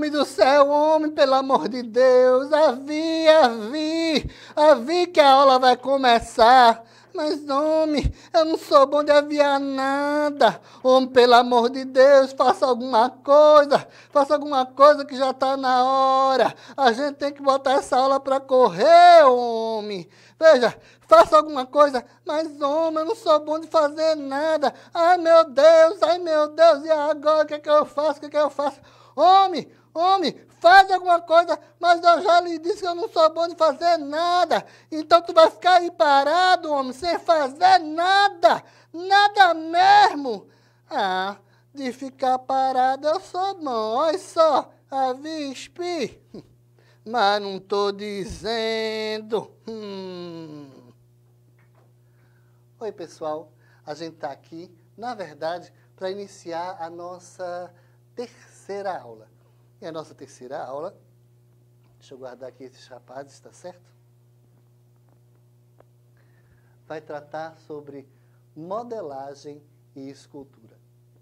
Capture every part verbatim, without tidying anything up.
Homem do céu, homem, pelo amor de Deus, avi, avi, avi que a aula vai começar. Mas, homem, eu não sou bom de aviar nada. Homem, pelo amor de Deus, faça alguma coisa. Faça alguma coisa que já está na hora. A gente tem que botar essa aula para correr, homem. Veja, faça alguma coisa. Mas, homem, eu não sou bom de fazer nada. Ai, meu Deus, ai, meu Deus, e agora o que é que eu faço? O que é que eu faço? Homem, homem, faz alguma coisa, mas eu já lhe disse que eu não sou bom de fazer nada. Então tu vai ficar aí parado, homem, sem fazer nada. Nada mesmo. Ah, de ficar parado eu sou bom. Olha só, avispe. Mas não estou dizendo. Hum. Oi, pessoal. A gente está aqui, na verdade, para iniciar a nossa terceira aula. E a nossa terceira aula, deixa eu guardar aqui esses rapazes, está certo? Vai tratar sobre modelagem e escultura.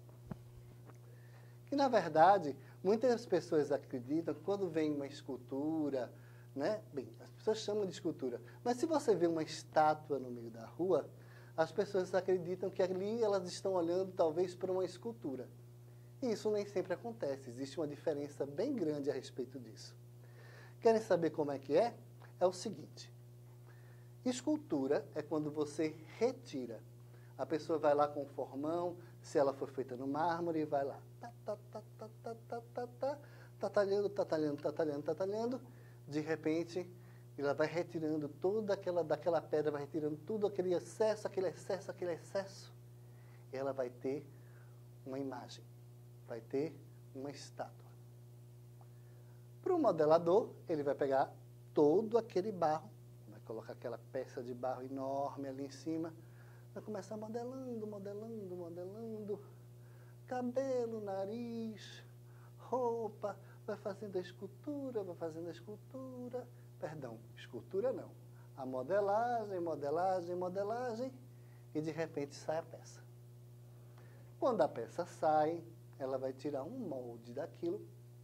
Que, na verdade, muitas pessoas acreditam que quando vem uma escultura, né? Bem, as pessoas chamam de escultura, mas se você vê uma estátua no meio da rua, as pessoas acreditam que ali elas estão olhando talvez para uma escultura. E isso nem sempre acontece, existe uma diferença bem grande a respeito disso. Querem saber como é que é? É o seguinte, escultura é quando você retira. A pessoa vai lá com o formão, se ela for feita no mármore, vai lá, tá, tá, tá, tá, tá, tá, tá, tá, tá talhando, tá talhando, tá talhando, tá talhando, de repente, ela vai retirando toda aquela, daquela pedra, vai retirando tudo aquele excesso, aquele excesso, aquele excesso, e ela vai ter uma imagem. Vai ter uma estátua. Para o modelador, ele vai pegar todo aquele barro, vai colocar aquela peça de barro enorme ali em cima, vai começar modelando, modelando, modelando, cabelo, nariz, roupa, vai fazendo a escultura, vai fazendo a escultura, perdão, escultura não, a modelagem, modelagem, modelagem, e de repente sai a peça. Quando a peça sai, ela vai tirar um molde daquilo,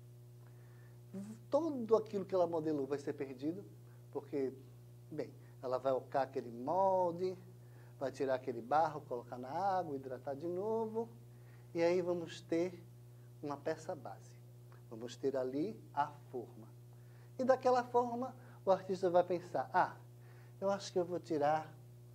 todo aquilo que ela modelou vai ser perdido, porque, bem, ela vai ocar aquele molde, vai tirar aquele barro, colocar na água, hidratar de novo, e aí vamos ter uma peça base. Vamos ter ali a forma. E daquela forma, o artista vai pensar, ah, eu acho que eu vou tirar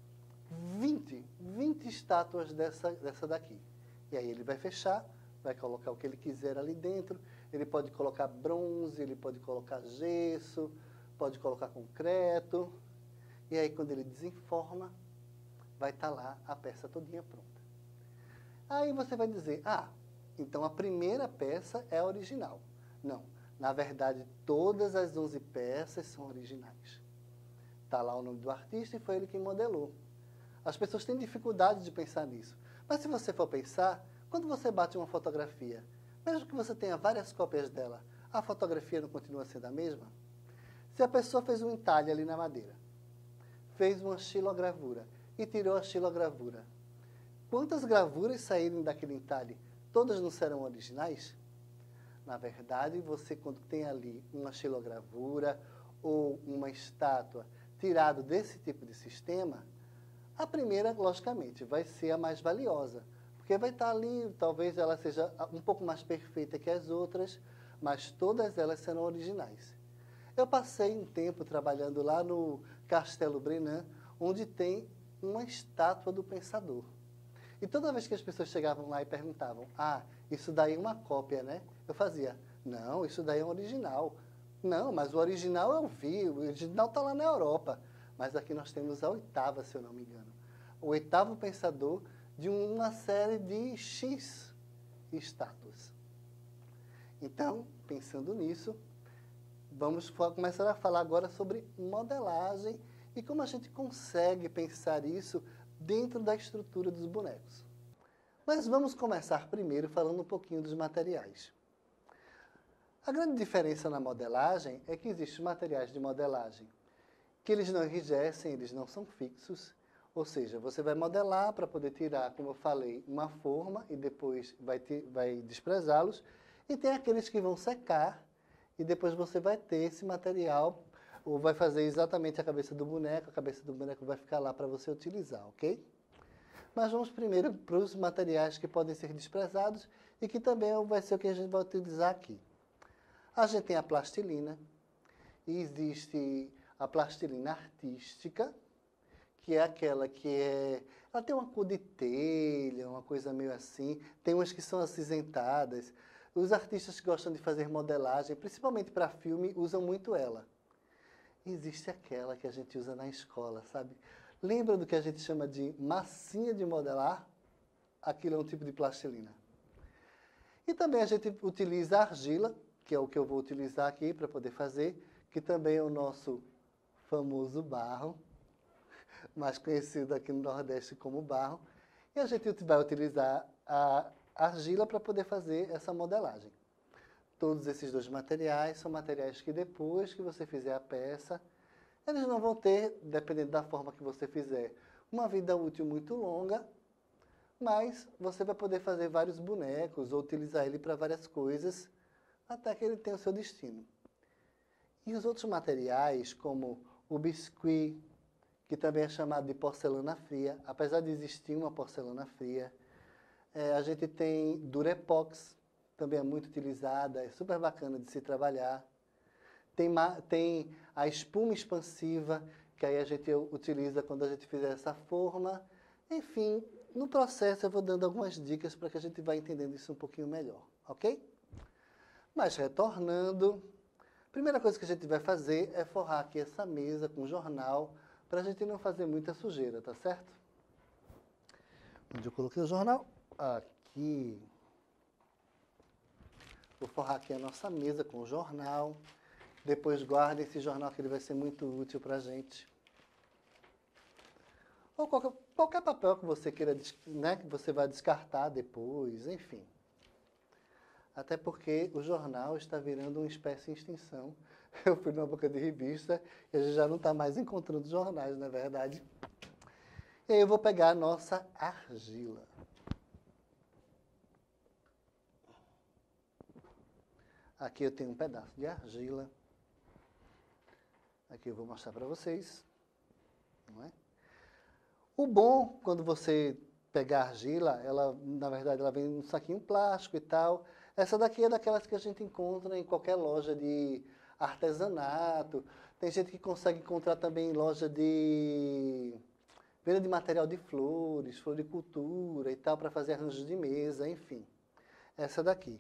vinte, vinte estátuas dessa, dessa daqui. E aí ele vai fechar, vai colocar o que ele quiser ali dentro, ele pode colocar bronze, ele pode colocar gesso, pode colocar concreto, e aí quando ele desenforma, vai estar lá a peça todinha pronta. Aí você vai dizer, ah, então a primeira peça é a original. Não, na verdade todas as onze peças são originais. Está lá o nome do artista e foi ele quem modelou. As pessoas têm dificuldade de pensar nisso, mas se você for pensar, quando você bate uma fotografia, mesmo que você tenha várias cópias dela, a fotografia não continua sendo a mesma? Se a pessoa fez um entalhe ali na madeira, fez uma xilogravura e tirou a xilogravura, quantas gravuras saírem daquele entalhe? Todas não serão originais? Na verdade, você quando tem ali uma xilogravura ou uma estátua tirado desse tipo de sistema, a primeira, logicamente, vai ser a mais valiosa. Porque vai estar ali, talvez ela seja um pouco mais perfeita que as outras, mas todas elas serão originais. Eu passei um tempo trabalhando lá no Castelo Brenan, onde tem uma estátua do pensador. E toda vez que as pessoas chegavam lá e perguntavam, ah, isso daí é uma cópia, né? Eu fazia, não, isso daí é um original. Não, mas o original eu vi, o original está lá na Europa. Mas aqui nós temos a oitava, se eu não me engano. O oitavo pensador de uma série de X estátuas. Então, pensando nisso, vamos começar a falar agora sobre modelagem e como a gente consegue pensar isso dentro da estrutura dos bonecos. Mas vamos começar primeiro falando um pouquinho dos materiais. A grande diferença na modelagem é que existem materiais de modelagem que eles não enrijecem, eles não são fixos. Ou seja, você vai modelar para poder tirar, como eu falei, uma forma e depois vai, vai desprezá-los. E tem aqueles que vão secar e depois você vai ter esse material, ou vai fazer exatamente a cabeça do boneco, a cabeça do boneco vai ficar lá para você utilizar, ok? Mas vamos primeiro para os materiais que podem ser desprezados e que também vai ser o que a gente vai utilizar aqui. A gente tem a plastilina, e existe a plastilina artística, que é aquela que é... Ela tem uma cor de telha, uma coisa meio assim, tem umas que são acinzentadas. Os artistas que gostam de fazer modelagem, principalmente para filme, usam muito ela. Existe aquela que a gente usa na escola, sabe? Lembra do que a gente chama de massinha de modelar? Aquilo é um tipo de plastilina. E também a gente utiliza a argila, que é o que eu vou utilizar aqui para poder fazer, que também é o nosso famoso barro, mais conhecido aqui no Nordeste como barro. E a gente vai utilizar a argila para poder fazer essa modelagem. Todos esses dois materiais são materiais que depois que você fizer a peça, eles não vão ter, dependendo da forma que você fizer, uma vida útil muito longa, mas você vai poder fazer vários bonecos ou utilizar ele para várias coisas, até que ele tenha o seu destino. E os outros materiais, como o biscuit, que também é chamado de porcelana fria, apesar de existir uma porcelana fria, é, a gente tem Durepox, também é muito utilizada, é super bacana de se trabalhar. Tem, tem a espuma expansiva, que aí a gente utiliza quando a gente fizer essa forma. Enfim, no processo eu vou dando algumas dicas para que a gente vá entendendo isso um pouquinho melhor, ok? Mas retornando, a primeira coisa que a gente vai fazer é forrar aqui essa mesa com jornal, para a gente não fazer muita sujeira, tá certo? Onde eu coloquei o jornal? Aqui. Vou forrar aqui a nossa mesa com o jornal. Depois guarde esse jornal que ele vai ser muito útil para a gente. Ou qualquer, qualquer papel que você queira, né, que você vai descartar depois, enfim. Até porque o jornal está virando uma espécie em extinção. Eu fui numa banca de revista e a gente já não está mais encontrando jornais, não é verdade? E aí eu vou pegar a nossa argila. Aqui eu tenho um pedaço de argila. Aqui eu vou mostrar para vocês. Não é? O bom, quando você pegar a argila, ela, na verdade, ela vem num saquinho plástico e tal. Essa daqui é daquelas que a gente encontra em qualquer loja de artesanato. Tem gente que consegue encontrar também em loja de venda de material de flores, floricultura e tal, para fazer arranjos de mesa, enfim. Essa daqui.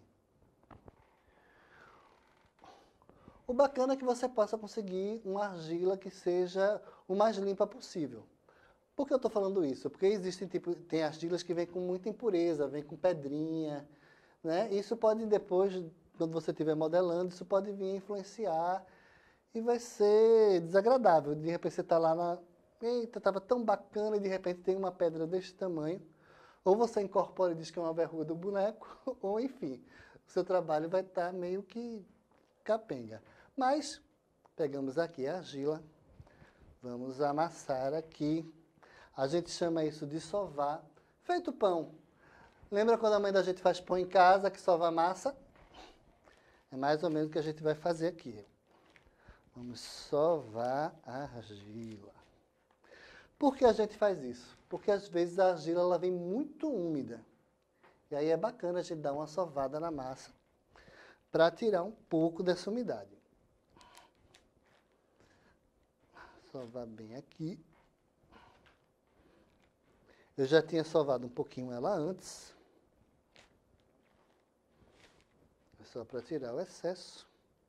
O bacana é que você possa conseguir uma argila que seja o mais limpa possível. Por que eu estou falando isso? Porque existem tipo, tem argilas que vêm com muita impureza, vêm com pedrinha, né? Isso pode depois, quando você estiver modelando, isso pode vir influenciar e vai ser desagradável. De repente você está lá na... Eita, estava tão bacana e de repente tem uma pedra desse tamanho. Ou você incorpora e diz que é uma verruga do boneco, ou enfim, o seu trabalho vai estar meio que capenga. Mas, pegamos aqui a argila, vamos amassar aqui. A gente chama isso de sovar. Feito pão. Lembra quando a mãe da gente faz pão em casa, que sova a massa? É mais ou menos o que a gente vai fazer aqui. Vamos sovar a argila. Por que a gente faz isso? Porque às vezes a argila ela vem muito úmida. E aí é bacana a gente dar uma sovada na massa para tirar um pouco dessa umidade. Sovar bem aqui. Eu já tinha sovado um pouquinho ela antes. É só para tirar o excesso.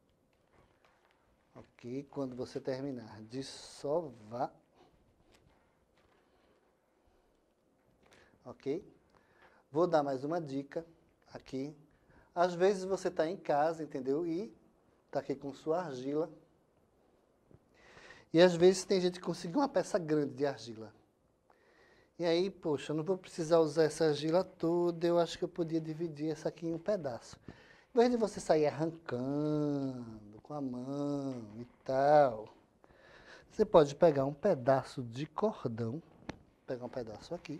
Ok, quando você terminar de sovar. Ok? Vou dar mais uma dica aqui. Às vezes você está em casa, entendeu? E está aqui com sua argila. E às vezes tem gente que conseguiu uma peça grande de argila. E aí, poxa, eu não vou precisar usar essa argila toda, eu acho que eu podia dividir essa aqui em um pedaço. Em vez de você sair arrancando com a mão e tal, você pode pegar um pedaço de cordão, pegar um pedaço aqui.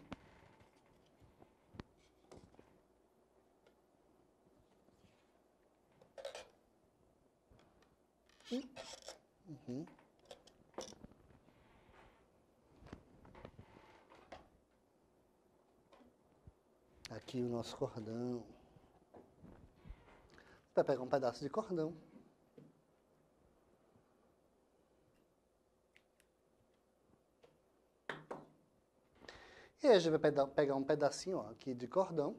Uhum. Aqui o nosso cordão. Vai pegar um pedaço de cordão. E aí a gente vai pegar um pedacinho ó, aqui de cordão.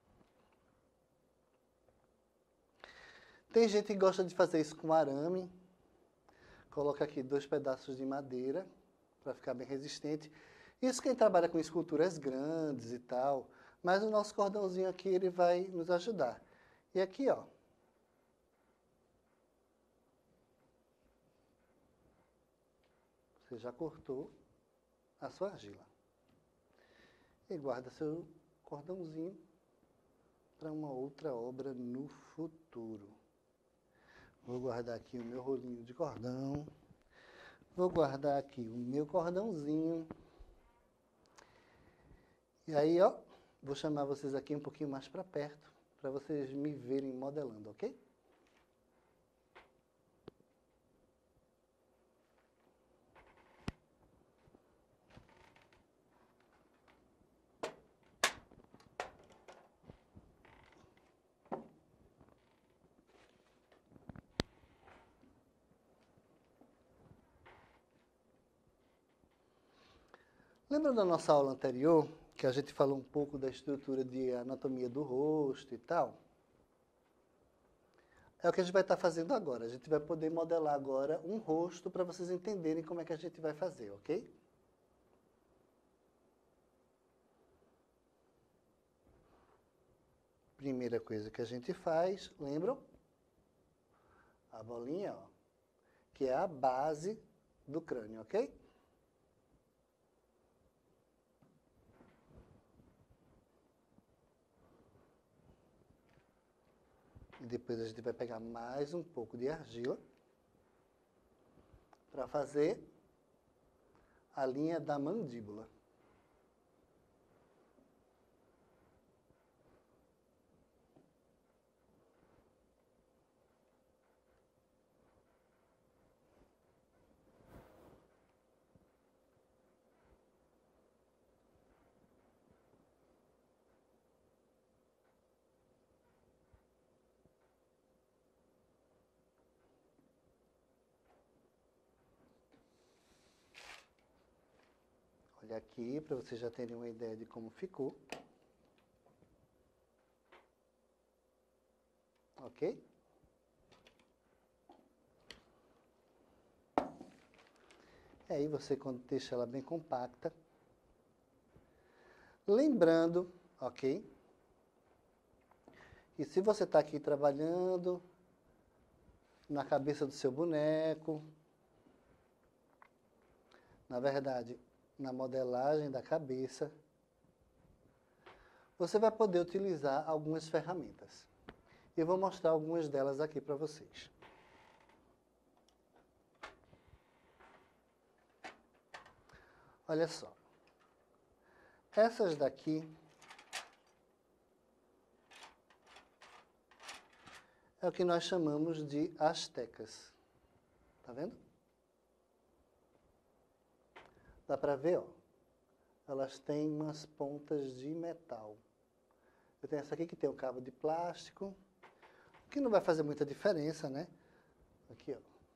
Tem gente que gosta de fazer isso com arame. Coloca aqui dois pedaços de madeira para ficar bem resistente. Isso quem trabalha com esculturas grandes e tal. Mas o nosso cordãozinho aqui ele vai nos ajudar. E aqui, ó. Você já cortou a sua argila. E guarda seu cordãozinho para uma outra obra no futuro. Vou guardar aqui o meu rolinho de cordão. Vou guardar aqui o meu cordãozinho. E aí, ó, vou chamar vocês aqui um pouquinho mais para perto, para vocês me verem modelando, ok? Lembra da nossa aula anterior, que a gente falou um pouco da estrutura de anatomia do rosto e tal? É o que a gente vai estar fazendo agora. A gente vai poder modelar agora um rosto para vocês entenderem como é que a gente vai fazer, ok? Primeira coisa que a gente faz, lembram? A bolinha, ó, que é a base do crânio, ok? E depois a gente vai pegar mais um pouco de argila para fazer a linha da mandíbula. Olha aqui, para vocês já terem uma ideia de como ficou. Ok? E aí você, quando deixa ela bem compacta, lembrando, ok? E se você está aqui trabalhando na cabeça do seu boneco, na verdade, na modelagem da cabeça, você vai poder utilizar algumas ferramentas. Eu vou mostrar algumas delas aqui para vocês. Olha só. Essas daqui é o que nós chamamos de astecas. Tá vendo? Dá para ver, ó. Elas têm umas pontas de metal. Eu tenho essa aqui que tem um cabo de plástico, que não vai fazer muita diferença, né? Aqui, ó.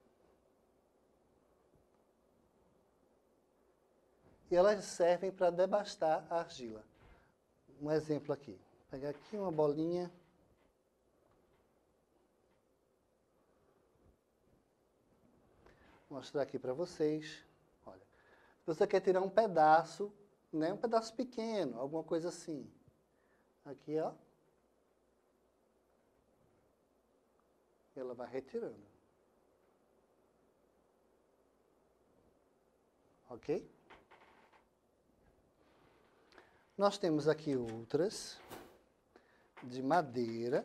E elas servem para debastar a argila. Um exemplo aqui. Vou pegar aqui uma bolinha. Vou mostrar aqui para vocês. Olha, se você quer tirar um pedaço, né, um pedaço pequeno, alguma coisa assim. Aqui, ó. Ela vai retirando. Ok? Nós temos aqui outras de madeira.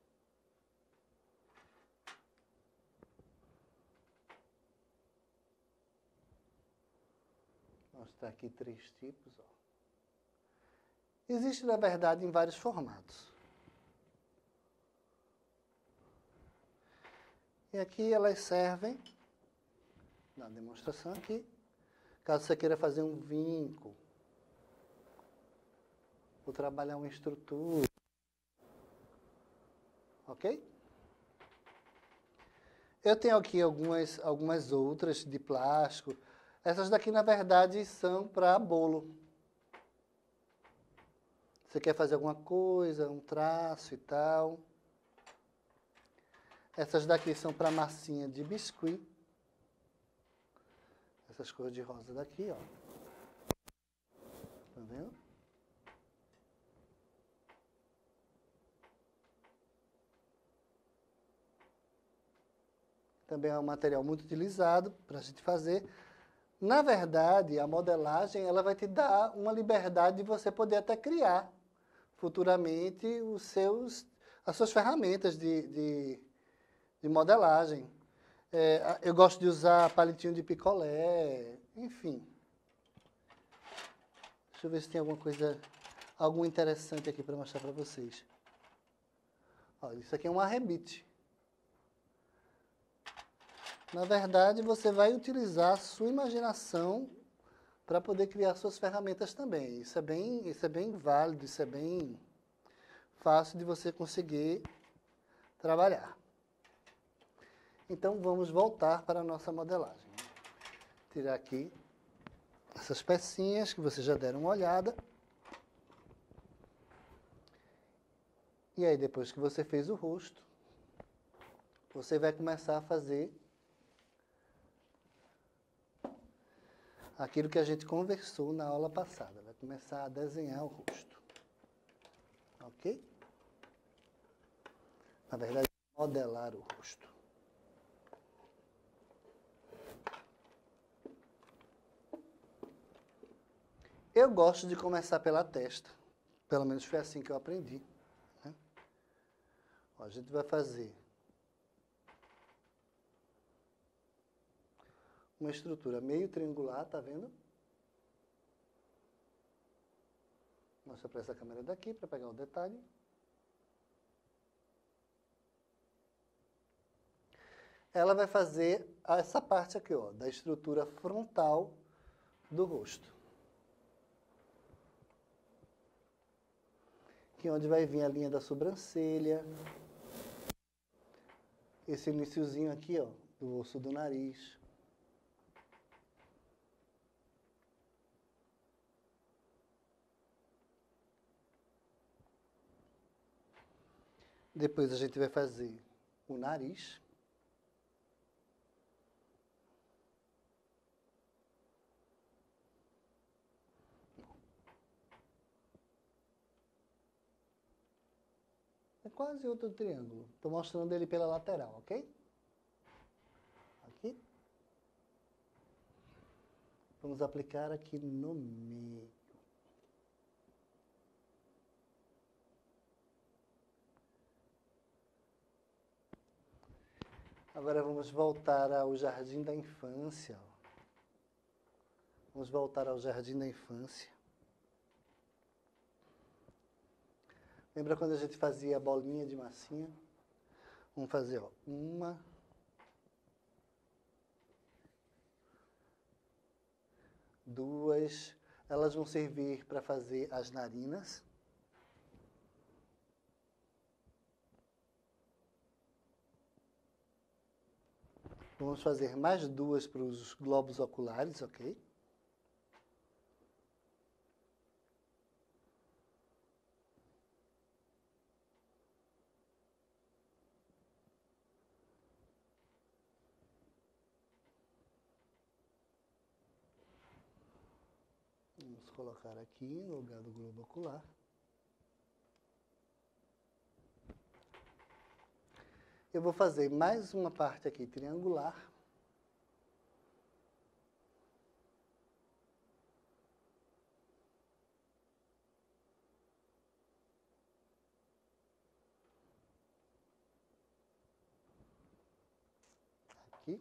Vou mostrar aqui três tipos. Ó. Existe, na verdade, em vários formatos. E aqui elas servem, na demonstração aqui, caso você queira fazer um vinco, ou trabalhar uma estrutura. Ok? Eu tenho aqui algumas, algumas outras de plástico. Essas daqui, na verdade, são para bolo. Você quer fazer alguma coisa, um traço e tal. Essas daqui são para massinha de biscuit. Essas cores de rosa daqui, ó. Tá vendo? Também é um material muito utilizado para a gente fazer. Na verdade, a modelagem ela vai te dar uma liberdade de você poder até criar futuramente os seus, as suas ferramentas de, de, de modelagem. É, eu gosto de usar palitinho de picolé, enfim. Deixa eu ver se tem alguma coisa, algo interessante aqui para mostrar para vocês. Olha, isso aqui é um arrebite. Na verdade, você vai utilizar a sua imaginação para poder criar suas ferramentas também. Isso é bem, isso é bem válido, isso é bem fácil de você conseguir trabalhar. Então, vamos voltar para a nossa modelagem. Tirar aqui essas pecinhas que vocês já deram uma olhada. E aí, depois que você fez o rosto, você vai começar a fazer aquilo que a gente conversou na aula passada. Vai começar a desenhar o rosto. Ok? Na verdade, modelar o rosto. Eu gosto de começar pela testa. Pelo menos foi assim que eu aprendi. Né? Ó, a gente vai fazer uma estrutura meio triangular, tá vendo? Mostra para essa câmera daqui, para pegar o detalhe. Ela vai fazer essa parte aqui, ó, da estrutura frontal do rosto. Aqui onde vai vir a linha da sobrancelha. Esse iniciozinho aqui, ó, do osso do nariz. Depois a gente vai fazer o nariz. É quase outro triângulo. Estou mostrando ele pela lateral, ok? Aqui. Vamos aplicar aqui no meio. Agora vamos voltar ao jardim da infância. Vamos voltar ao jardim da infância. Lembra quando a gente fazia a bolinha de massinha? Vamos fazer, ó, uma, duas. Elas vão servir para fazer as narinas. Vamos fazer mais duas para os globos oculares, ok? Vamos colocar aqui no lugar do globo ocular. Eu vou fazer mais uma parte aqui triangular. Aqui.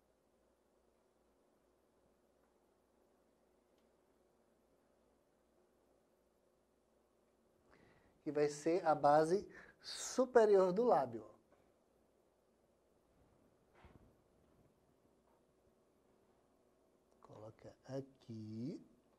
Que vai ser a base superior do lábio. aqui.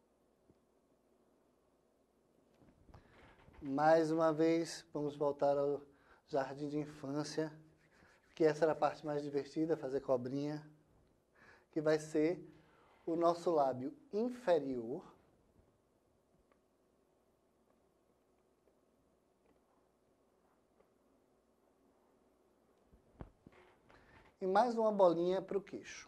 Mais uma vez, vamos voltar ao jardim de infância, que essa era a parte mais divertida, fazer cobrinha, que vai ser o nosso lábio inferior. E mais uma bolinha para o queixo.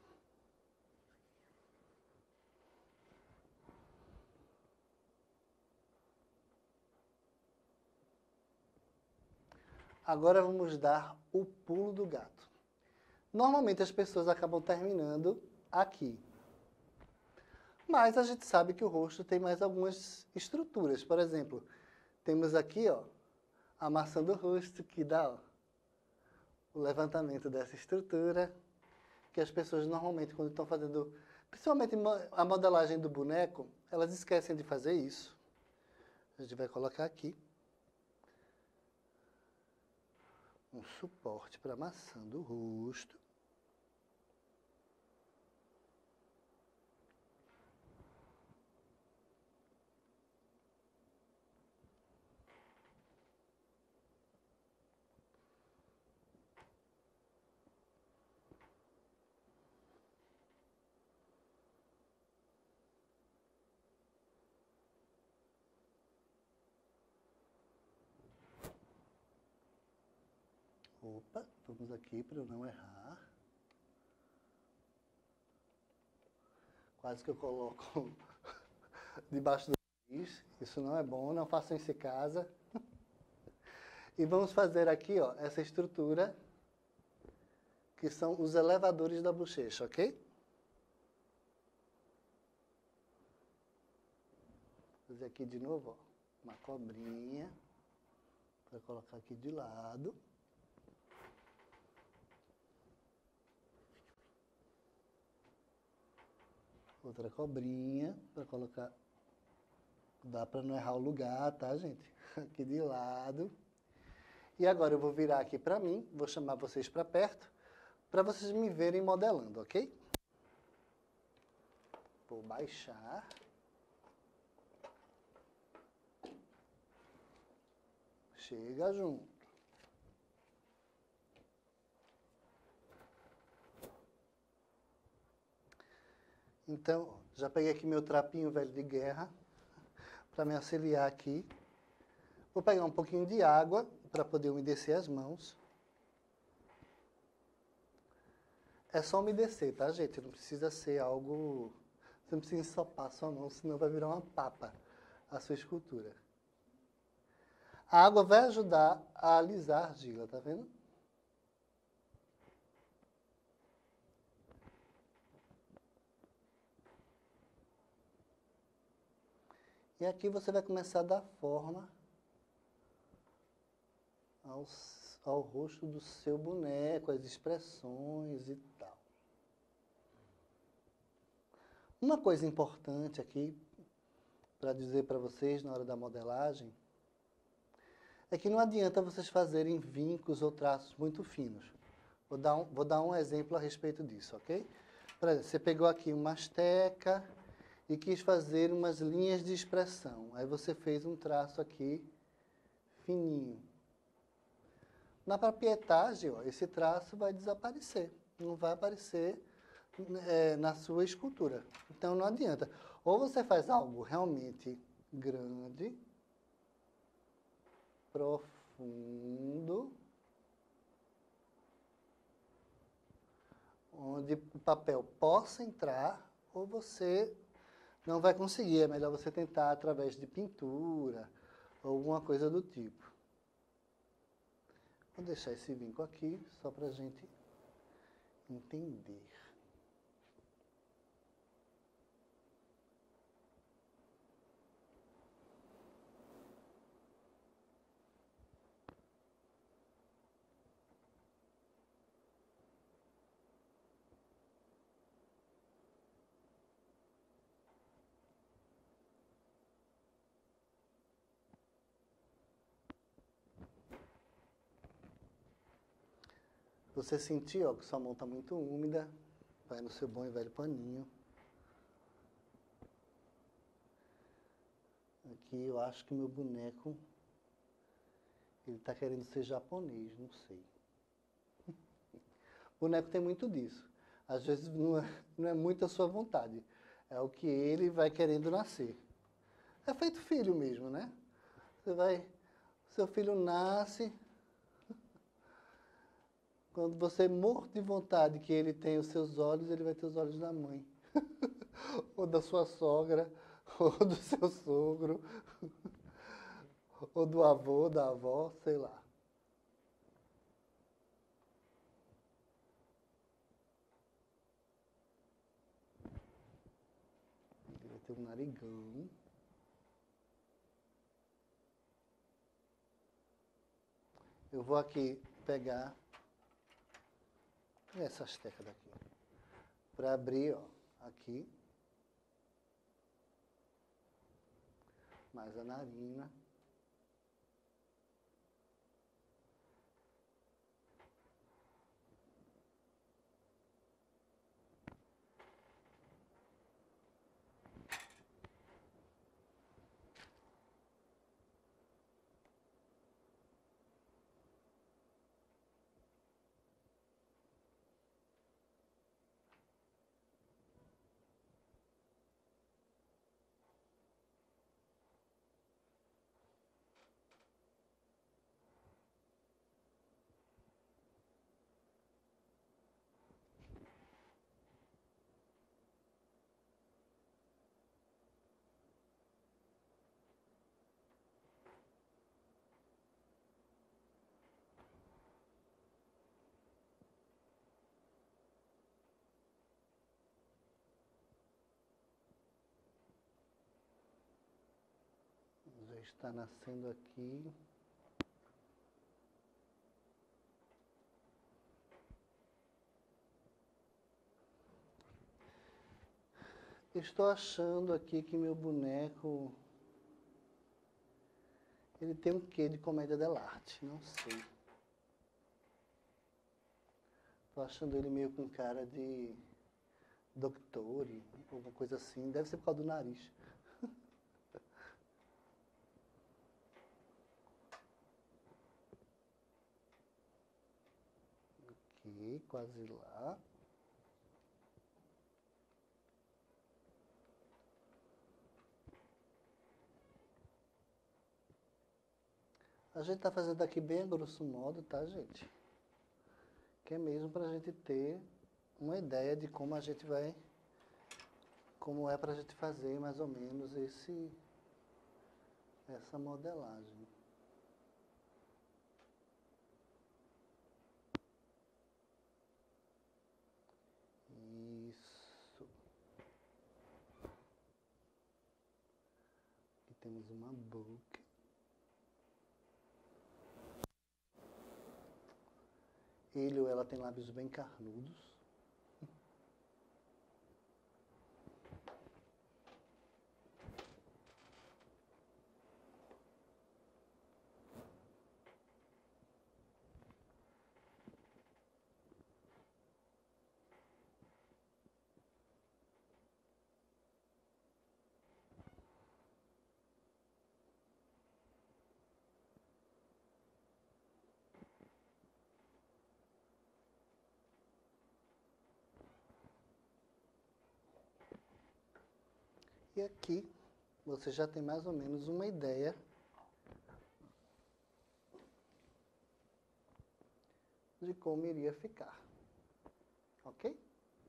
Agora vamos dar o pulo do gato. Normalmente as pessoas acabam terminando aqui. Mas a gente sabe que o rosto tem mais algumas estruturas. Por exemplo, temos aqui, ó, a maçã do rosto, que dá, ó, o levantamento dessa estrutura, que as pessoas normalmente, quando estão fazendo, principalmente a modelagem do boneco, elas esquecem de fazer isso. A gente vai colocar aqui um suporte para a maçã do rosto. Opa, vamos aqui para eu não errar. Quase que eu coloco debaixo do nariz. Isso não é bom, não façam isso em casa. E vamos fazer aqui, ó, essa estrutura, que são os elevadores da bochecha, ok? Vou fazer aqui de novo, ó, uma cobrinha, para colocar aqui de lado. Outra cobrinha, para colocar, dá para não errar o lugar, tá, gente? Aqui de lado. E agora eu vou virar aqui para mim, vou chamar vocês para perto, para vocês me verem modelando, ok? Vou baixar. Chega junto. Então, já peguei aqui meu trapinho velho de guerra, para me auxiliar aqui. Vou pegar um pouquinho de água, para poder umedecer as mãos. É só umedecer, tá, gente? Não precisa ser algo... Você não precisa ensopar a sua mão, senão vai virar uma papa a sua escultura. A água vai ajudar a alisar a argila, tá vendo? E aqui você vai começar a dar forma ao, ao rosto do seu boneco, as expressões e tal. Uma coisa importante aqui, para dizer para vocês na hora da modelagem, é que não adianta vocês fazerem vincos ou traços muito finos. Vou dar um, vou dar um exemplo a respeito disso, ok? Por exemplo, você pegou aqui uma asteca e quis fazer umas linhas de expressão. Aí você fez um traço aqui fininho. Na proprietagem, ó, esse traço vai desaparecer. Não vai aparecer é, na sua escultura. Então não adianta. Ou você faz algo realmente grande, profundo, onde o papel possa entrar, ou você não vai conseguir. É melhor você tentar através de pintura, ou alguma coisa do tipo. Vou deixar esse vinco aqui, só para a gente entender. Você sentir, ó, que sua mão está muito úmida, vai no seu bom e velho paninho. aqui, eu acho que meu boneco, ele está querendo ser japonês, não sei. O boneco tem muito disso. Às vezes não é, não é muito a sua vontade, é o que ele vai querendo nascer. É feito filho mesmo, né? Você vai, seu filho nasce, quando você morre de vontade que ele tenha os seus olhos, ele vai ter os olhos da mãe. Ou da sua sogra, ou do seu sogro, ou do avô, da avó, sei lá. Ele vai ter um narigão. Eu vou aqui pegar essas tecas daqui, para abrir, ó, aqui, mais a narina. Já está nascendo aqui. Estou achando aqui que meu boneco, ele tem um quê de comédia dell'arte, não sei. Estou achando ele meio com cara de Doctore, alguma coisa assim. Deve ser por causa do nariz. Aqui, quase lá. A gente está fazendo aqui bem a grosso modo, tá, gente? Que é mesmo para a gente ter uma ideia de como a gente vai, como é para a gente fazer mais ou menos esse, essa modelagem. Isso. Aqui temos uma boca. Ele ou ela tem lábios bem carnudos. E aqui você já tem mais ou menos uma ideia de como iria ficar. Ok?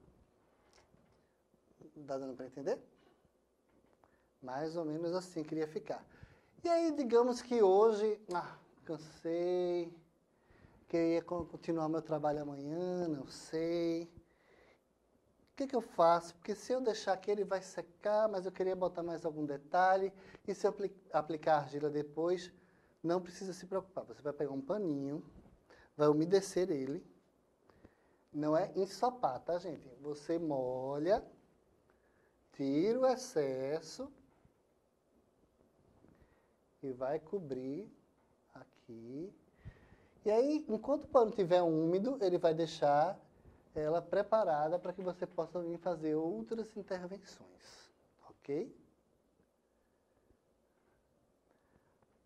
Dá dando para entender? Mais ou menos assim queria ficar. E aí, digamos que hoje, ah, cansei, queria continuar meu trabalho amanhã, não sei. O que, que eu faço? Porque se eu deixar aqui, ele vai secar, mas eu queria botar mais algum detalhe. E se eu apli aplicar argila depois, não precisa se preocupar. Você vai pegar um paninho, vai umedecer ele. Não é ensopar, tá, gente? Você molha, tira o excesso e vai cobrir aqui. E aí, enquanto o pano estiver úmido, ele vai deixar ela preparada para que você possa vir fazer outras intervenções, ok?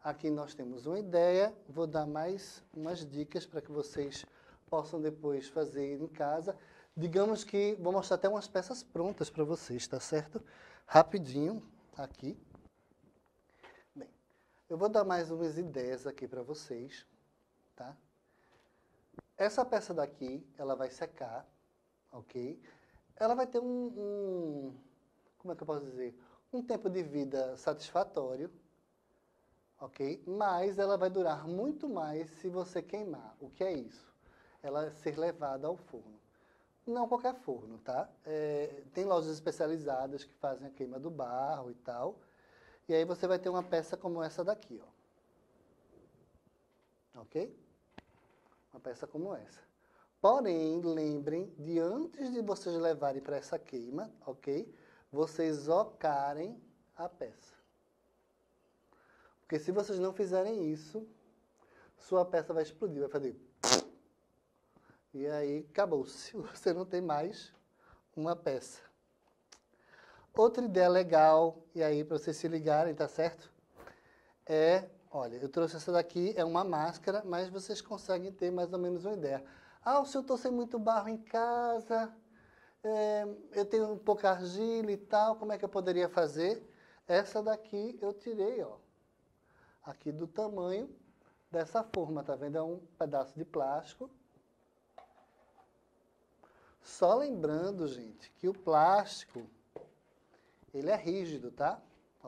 aqui nós temos uma ideia. Vou dar mais umas dicas para que vocês possam depois fazer em casa. Digamos que vou mostrar até umas peças prontas para vocês, tá certo? Rapidinho, aqui. Bem, eu vou dar mais umas ideias aqui para vocês, tá? Essa peça daqui, ela vai secar, ok? Ela vai ter um, um, como é que eu posso dizer? Um tempo de vida satisfatório, ok? Mas ela vai durar muito mais se você queimar. O que é isso? Ela ser levada ao forno. Não qualquer forno, tá? É, tem lojas especializadas que fazem a queima do barro e tal. E aí você vai ter uma peça como essa daqui, ó. Ok? Uma peça como essa. Porém, lembrem de antes de vocês levarem para essa queima, ok? Vocês ocarem a peça. Porque se vocês não fizerem isso, sua peça vai explodir, vai fazer... E aí, acabou-se. Você não tem mais uma peça. Outra ideia legal, e aí para vocês se ligarem, tá certo? É, olha, eu trouxe essa daqui, é uma máscara, mas vocês conseguem ter mais ou menos uma ideia. Ah, se eu estou sem muito barro em casa, é, eu tenho pouca argila e tal, como é que eu poderia fazer? Essa daqui eu tirei, ó, aqui do tamanho dessa forma, tá vendo? É um pedaço de plástico. Só lembrando, gente, que o plástico, ele é rígido, tá? Ó.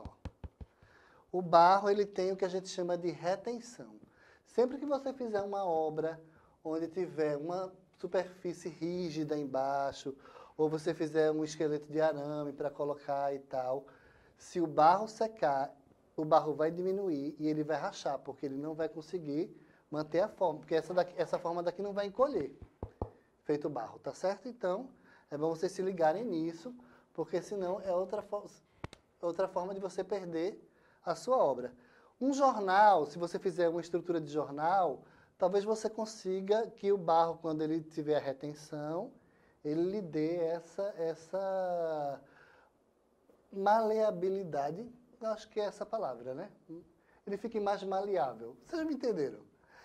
O barro, ele tem o que a gente chama de retenção. Sempre que você fizer uma obra onde tiver uma superfície rígida embaixo, ou você fizer um esqueleto de arame para colocar e tal, se o barro secar, o barro vai diminuir e ele vai rachar, porque ele não vai conseguir manter a forma, porque essa, daqui, essa forma daqui não vai encolher. Feito barro, tá certo? Então, é bom vocês se ligarem nisso, porque senão é outra, fo outra forma de você perder a sua obra. Um jornal, se você fizer uma estrutura de jornal, talvez você consiga que o barro, quando ele tiver a retenção, ele lhe dê essa, essa maleabilidade, eu acho que é essa palavra, né? Ele fique mais maleável. Vocês me entenderam?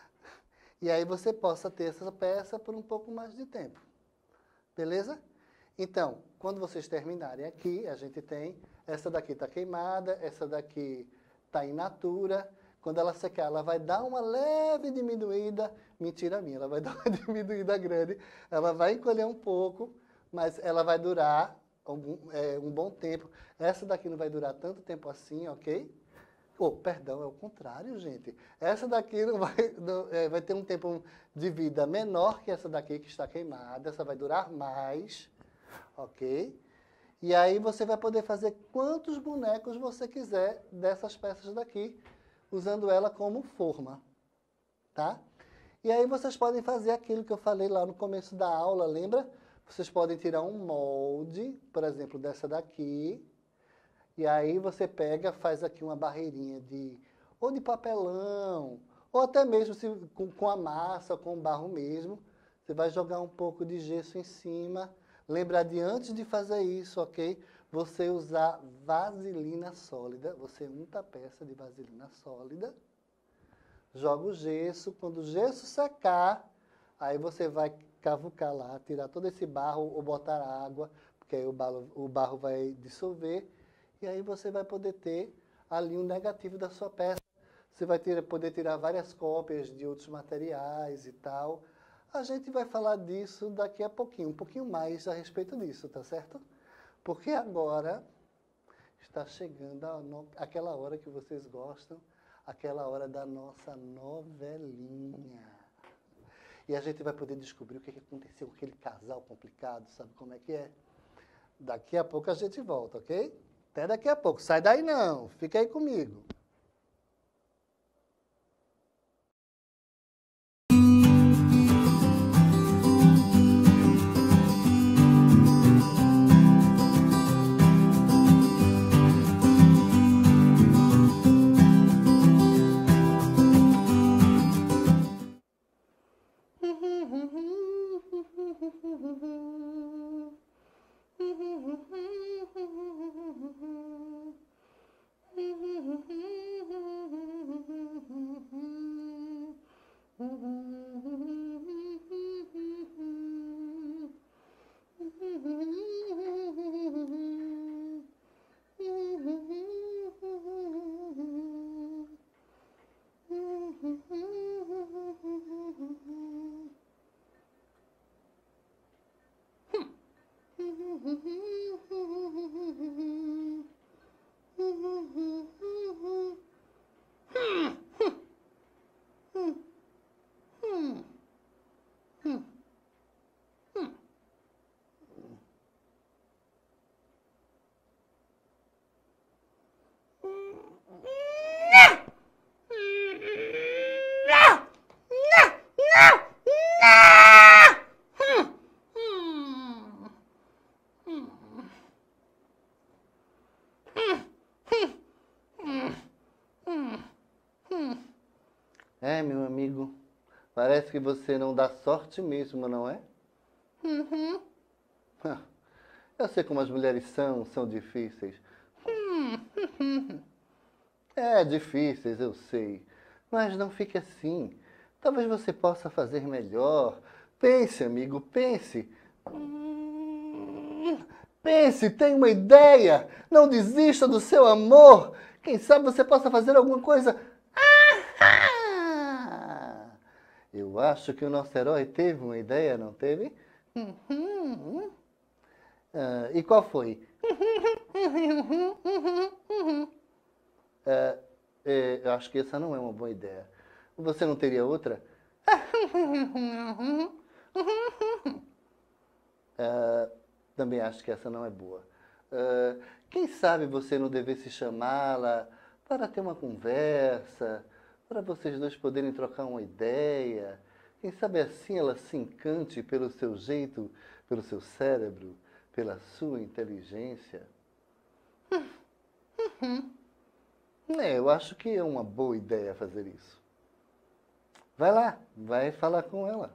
E aí você possa ter essa peça por um pouco mais de tempo. Beleza? Então, quando vocês terminarem aqui, a gente tem, essa daqui está queimada, essa daqui está in natura. Quando ela secar, ela vai dar uma leve diminuída, mentira minha, ela vai dar uma diminuída grande, ela vai encolher um pouco, mas ela vai durar algum, é, um bom tempo. Essa daqui não vai durar tanto tempo assim, ok? Oh, perdão, é o contrário, gente. Essa daqui não vai, não, é, vai ter um tempo de vida menor que essa daqui que está queimada. Essa vai durar mais, ok? E aí você vai poder fazer quantos bonecos você quiser dessas peças daqui, usando ela como forma, tá? E aí vocês podem fazer aquilo que eu falei lá no começo da aula, lembra? Vocês podem tirar um molde, por exemplo, dessa daqui. E aí você pega, faz aqui uma barreirinha de, ou de papelão, ou até mesmo se, com, com a massa, com o barro mesmo. Você vai jogar um pouco de gesso em cima. Lembrar de antes de fazer isso, ok? Você usar vaselina sólida. Você unta a peça de vaselina sólida. Joga o gesso. Quando o gesso secar, aí você vai cavucar lá, tirar todo esse barro ou botar água, porque aí o barro, o barro vai dissolver. E aí você vai poder ter ali um negativo da sua peça. Você vai ter, poder tirar várias cópias de outros materiais e tal. A gente vai falar disso daqui a pouquinho, um pouquinho mais a respeito disso, tá certo? Porque agora está chegando a no, aquela hora que vocês gostam, aquela hora da nossa novelinha. E a gente vai poder descobrir o que aconteceu com aquele casal complicado, sabe como é que é? Daqui a pouco a gente volta, ok? Até daqui a pouco. Sai daí não. Fica aí comigo. É, meu amigo, parece que você não dá sorte mesmo, não é? Uhum. Eu sei como as mulheres são, são difíceis. Uhum. É, difíceis, eu sei. Mas não fique assim. Talvez você possa fazer melhor. Pense, amigo, pense. Hum, Pense, tenha uma ideia. Não desista do seu amor. Quem sabe você possa fazer alguma coisa. Ah! Eu acho que o nosso herói teve uma ideia, não teve? Uhum. Ah, e qual foi? É, é, eu acho que essa não é uma boa ideia. Você não teria outra? Ah, também acho que essa não é boa. Ah, quem sabe você não devesse chamá-la para ter uma conversa, para vocês dois poderem trocar uma ideia. Quem sabe assim ela se encante pelo seu jeito, pelo seu cérebro, pela sua inteligência. É, eu acho que é uma boa ideia fazer isso. Vai lá, vai falar com ela.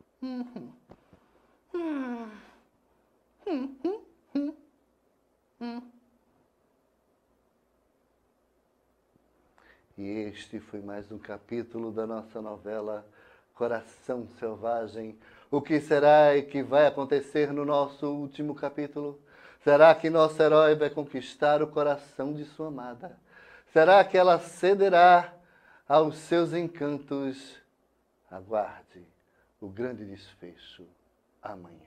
E este foi mais um capítulo da nossa novela Coração Selvagem. O que será e que vai acontecer no nosso último capítulo? Será que nosso herói vai conquistar o coração de sua amada? Será que ela cederá aos seus encantos? Aguarde o grande desfecho amanhã.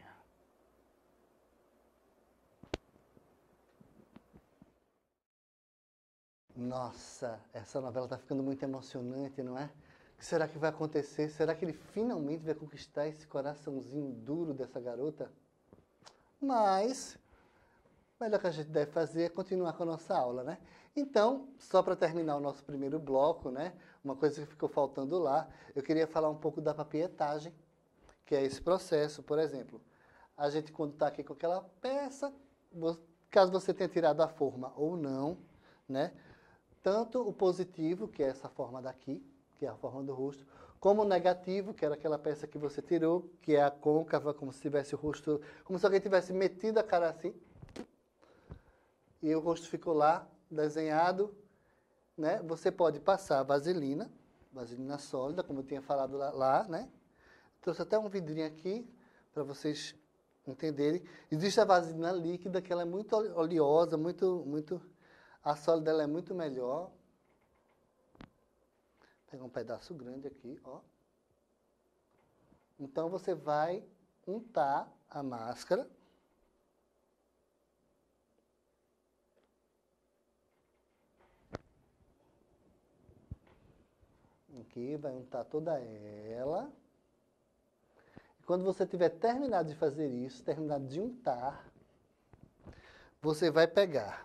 Nossa, essa novela está ficando muito emocionante, não é? O que será que vai acontecer? Será que ele finalmente vai conquistar esse coraçãozinho duro dessa garota? Mas, o melhor que a gente deve fazer é continuar com a nossa aula, né? Então, só para terminar o nosso primeiro bloco, né? Uma coisa que ficou faltando lá, eu queria falar um pouco da papietagem, que é esse processo, por exemplo. A gente, quando está aqui com aquela peça, caso você tenha tirado a forma ou não, né? Tanto o positivo, que é essa forma daqui, que é a forma do rosto, como o negativo, que era aquela peça que você tirou, que é a côncava, como se tivesse o rosto, como se alguém tivesse metido a cara assim, e o rosto ficou lá, desenhado, né? Você pode passar vaselina, vaselina sólida, como eu tinha falado lá, lá né? Trouxe até um vidrinho aqui, para vocês entenderem. Existe a vaselina líquida, que ela é muito oleosa, muito, muito... A sólida dela é muito melhor. Vou pegar um pedaço grande aqui, ó. Então, você vai untar a máscara. Aqui, vai untar toda ela. E quando você tiver terminado de fazer isso, terminado de untar, você vai pegar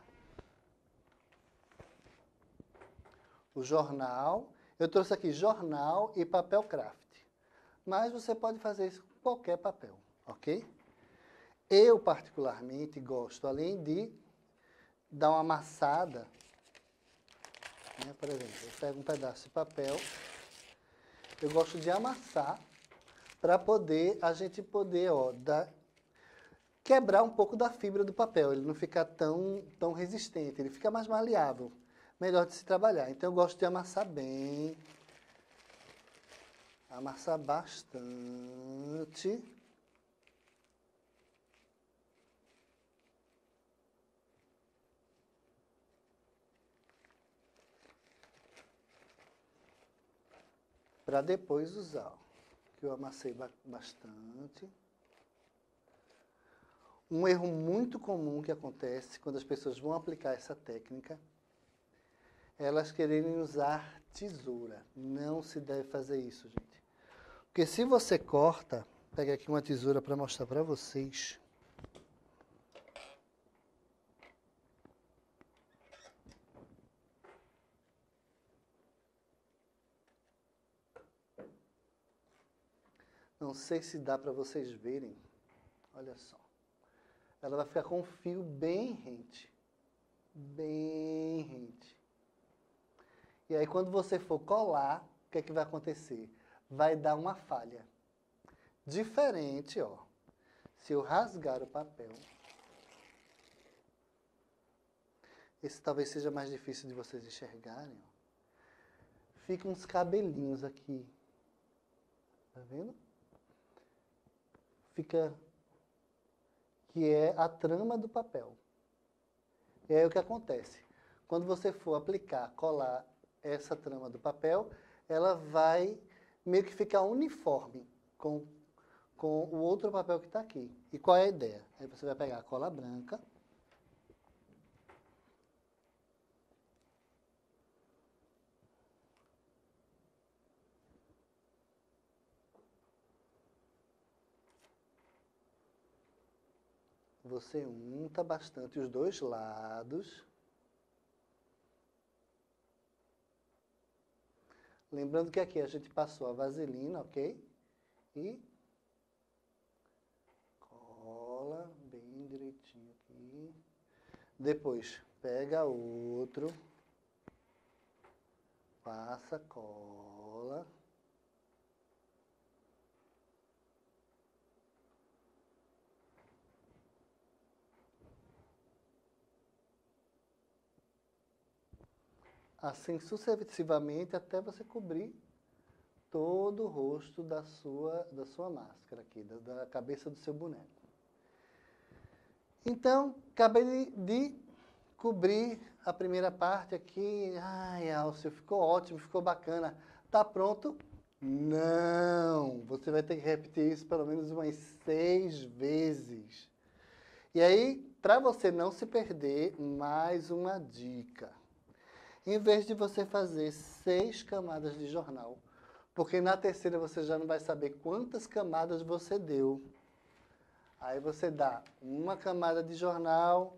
o jornal. Eu trouxe aqui jornal e papel craft. Mas você pode fazer isso com qualquer papel, ok? Eu, particularmente, gosto, além de dar uma amassada, né, por exemplo, eu pego um pedaço de papel, eu gosto de amassar para poder, a gente poder, ó, dar, quebrar um pouco da fibra do papel, ele não ficar tão, tão resistente, ele fica mais maleável, melhor de se trabalhar. Então, eu gosto de amassar bem, Amassar bastante. Para depois usar, ó, que eu amassei ba- bastante. Um erro muito comum que acontece quando as pessoas vão aplicar essa técnica, é elas quererem usar tesoura. Não se deve fazer isso, gente. Porque se você corta, pega aqui uma tesoura para mostrar para vocês. Não sei se dá para vocês verem. Olha só. Ela vai ficar com um fio bem rente. Bem rente. E aí, quando você for colar, o que é que vai acontecer? Vai dar uma falha. Diferente, ó. Se eu rasgar o papel... Esse talvez seja mais difícil de vocês enxergarem, ó. Ficam uns cabelinhos aqui. Tá vendo? Fica... que é a trama do papel. E aí o que acontece? Quando você for aplicar, colar essa trama do papel, ela vai meio que ficar uniforme com, com o outro papel que está aqui. E qual é a ideia? Aí você vai pegar a cola branca. Você unta bastante os dois lados. Lembrando que aqui a gente passou a vaselina, ok? E cola bem direitinho aqui. Depois, pega outro. Passa cola. Assim sucessivamente até você cobrir todo o rosto da sua, da sua máscara aqui, da, da cabeça do seu boneco. Então, acabei de, de cobrir a primeira parte aqui. Ai, Alcio, ficou ótimo, ficou bacana. Tá pronto? Não! Você vai ter que repetir isso pelo menos umas seis vezes. E aí, para você não se perder, mais uma dica. Em vez de você fazer seis camadas de jornal, porque na terceira você já não vai saber quantas camadas você deu. Aí você dá uma camada de jornal,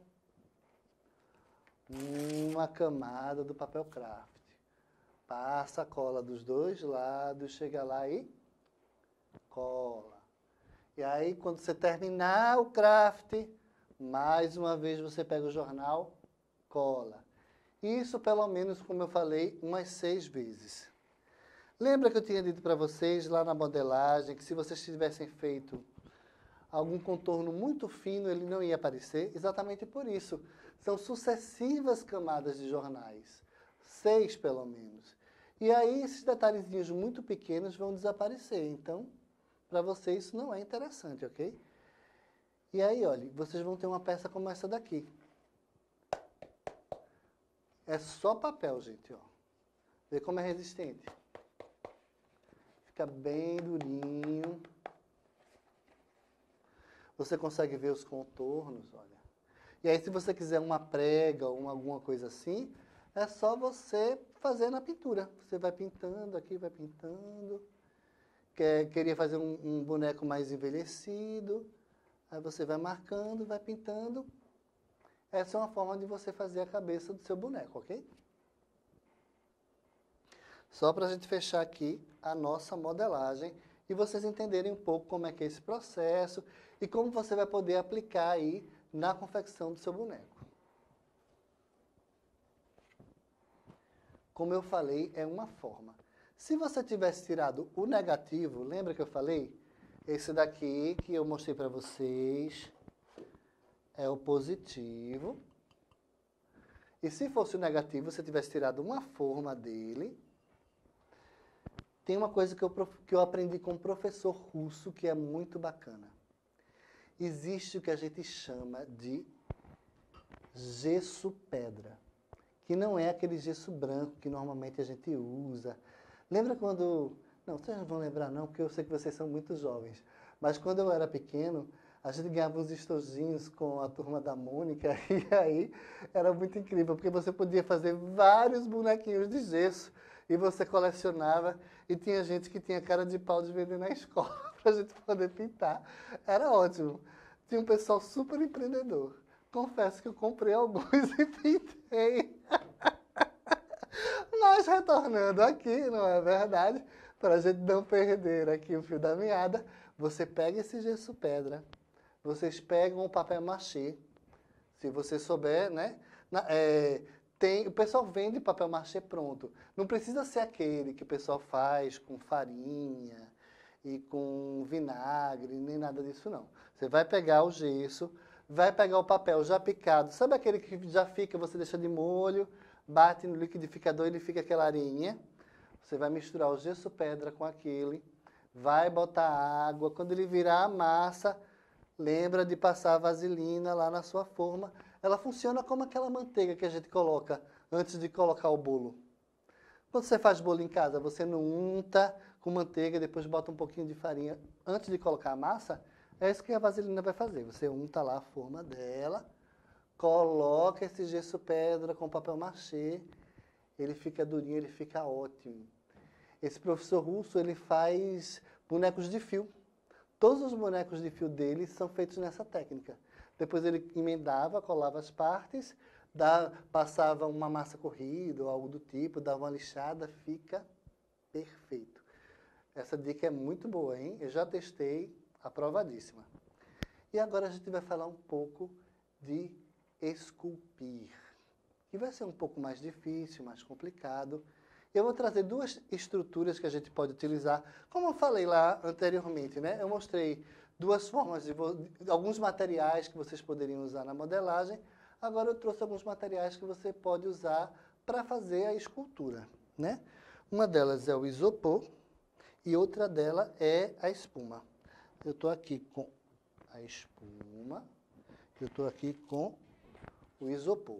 uma camada do papel craft. Passa a cola dos dois lados, chega lá e cola. E aí, quando você terminar o craft, mais uma vez você pega o jornal, cola. Isso, pelo menos, como eu falei, umas seis vezes. Lembra que eu tinha dito para vocês lá na modelagem que se vocês tivessem feito algum contorno muito fino, ele não ia aparecer? Exatamente por isso. São sucessivas camadas de jornais. Seis, pelo menos. E aí, esses detalhezinhos muito pequenos vão desaparecer. Então, para vocês, isso não é interessante, ok? E aí, olha, vocês vão ter uma peça como essa daqui. É só papel, gente, ó. Vê como é resistente. Fica bem durinho. Você consegue ver os contornos, olha. E aí, se você quiser uma prega ou alguma coisa assim, é só você fazer na pintura. Você vai pintando aqui, vai pintando. Quer, queria fazer um, um boneco mais envelhecido. Aí você vai marcando, vai pintando. Essa é uma forma de você fazer a cabeça do seu boneco, ok? Só para a gente fechar aqui a nossa modelagem e vocês entenderem um pouco como é que é esse processo e como você vai poder aplicar aí na confecção do seu boneco. Como eu falei, é uma forma. Se você tivesse tirado o negativo, lembra que eu falei? Esse daqui que eu mostrei para vocês é o positivo. E se fosse o negativo, você tivesse tirado uma forma dele, tem uma coisa que eu, prof- que eu aprendi com um professor russo que é muito bacana. Existe o que a gente chama de gesso pedra, que não é aquele gesso branco que normalmente a gente usa. Lembra quando... Não, vocês não vão lembrar não, porque eu sei que vocês são muito jovens. Mas quando eu era pequeno, a gente ganhava uns estojinhos com a turma da Mônica, e aí era muito incrível, porque você podia fazer vários bonequinhos de gesso, e você colecionava, e tinha gente que tinha cara de pau de vender na escola, para a gente poder pintar. Era ótimo. Tinha um pessoal super empreendedor. Confesso que eu comprei alguns e pintei. Mas retornando aqui, não é verdade? Para a gente não perder aqui o fio da meada, você pega esse gesso pedra, vocês pegam o papel machê, se você souber, né? Na, é, tem, o pessoal vende papel machê pronto. Não precisa ser aquele que o pessoal faz com farinha e com vinagre, nem nada disso não. Você vai pegar o gesso, vai pegar o papel já picado, sabe aquele que já fica, você deixa de molho, bate no liquidificador e ele fica aquela areinha. Você vai misturar o gesso pedra com aquele, vai botar água, quando ele virar a massa, lembra de passar a vaselina lá na sua forma. Ela funciona como aquela manteiga que a gente coloca antes de colocar o bolo. Quando você faz bolo em casa, você não unta com manteiga, depois bota um pouquinho de farinha antes de colocar a massa, é isso que a vaselina vai fazer. Você unta lá a forma dela, coloca esse gesso pedra com papel machê, ele fica durinho, ele fica ótimo. Esse professor russo, ele faz bonecos de fio. Todos os bonecos de fio dele são feitos nessa técnica. Depois ele emendava, colava as partes, dá, passava uma massa corrida ou algo do tipo, dava uma lixada, fica perfeito. Essa dica é muito boa, hein? Eu já testei, aprovadíssima. E agora a gente vai falar um pouco de esculpir, que vai ser um pouco mais difícil, mais complicado. Eu vou trazer duas estruturas que a gente pode utilizar. Como eu falei lá anteriormente, né? Eu mostrei duas formas, de, de alguns materiais que vocês poderiam usar na modelagem. Agora eu trouxe alguns materiais que você pode usar para fazer a escultura, né? Uma delas é o isopor e outra dela é a espuma. Eu estou aqui com a espuma, eu estou aqui com o isopor.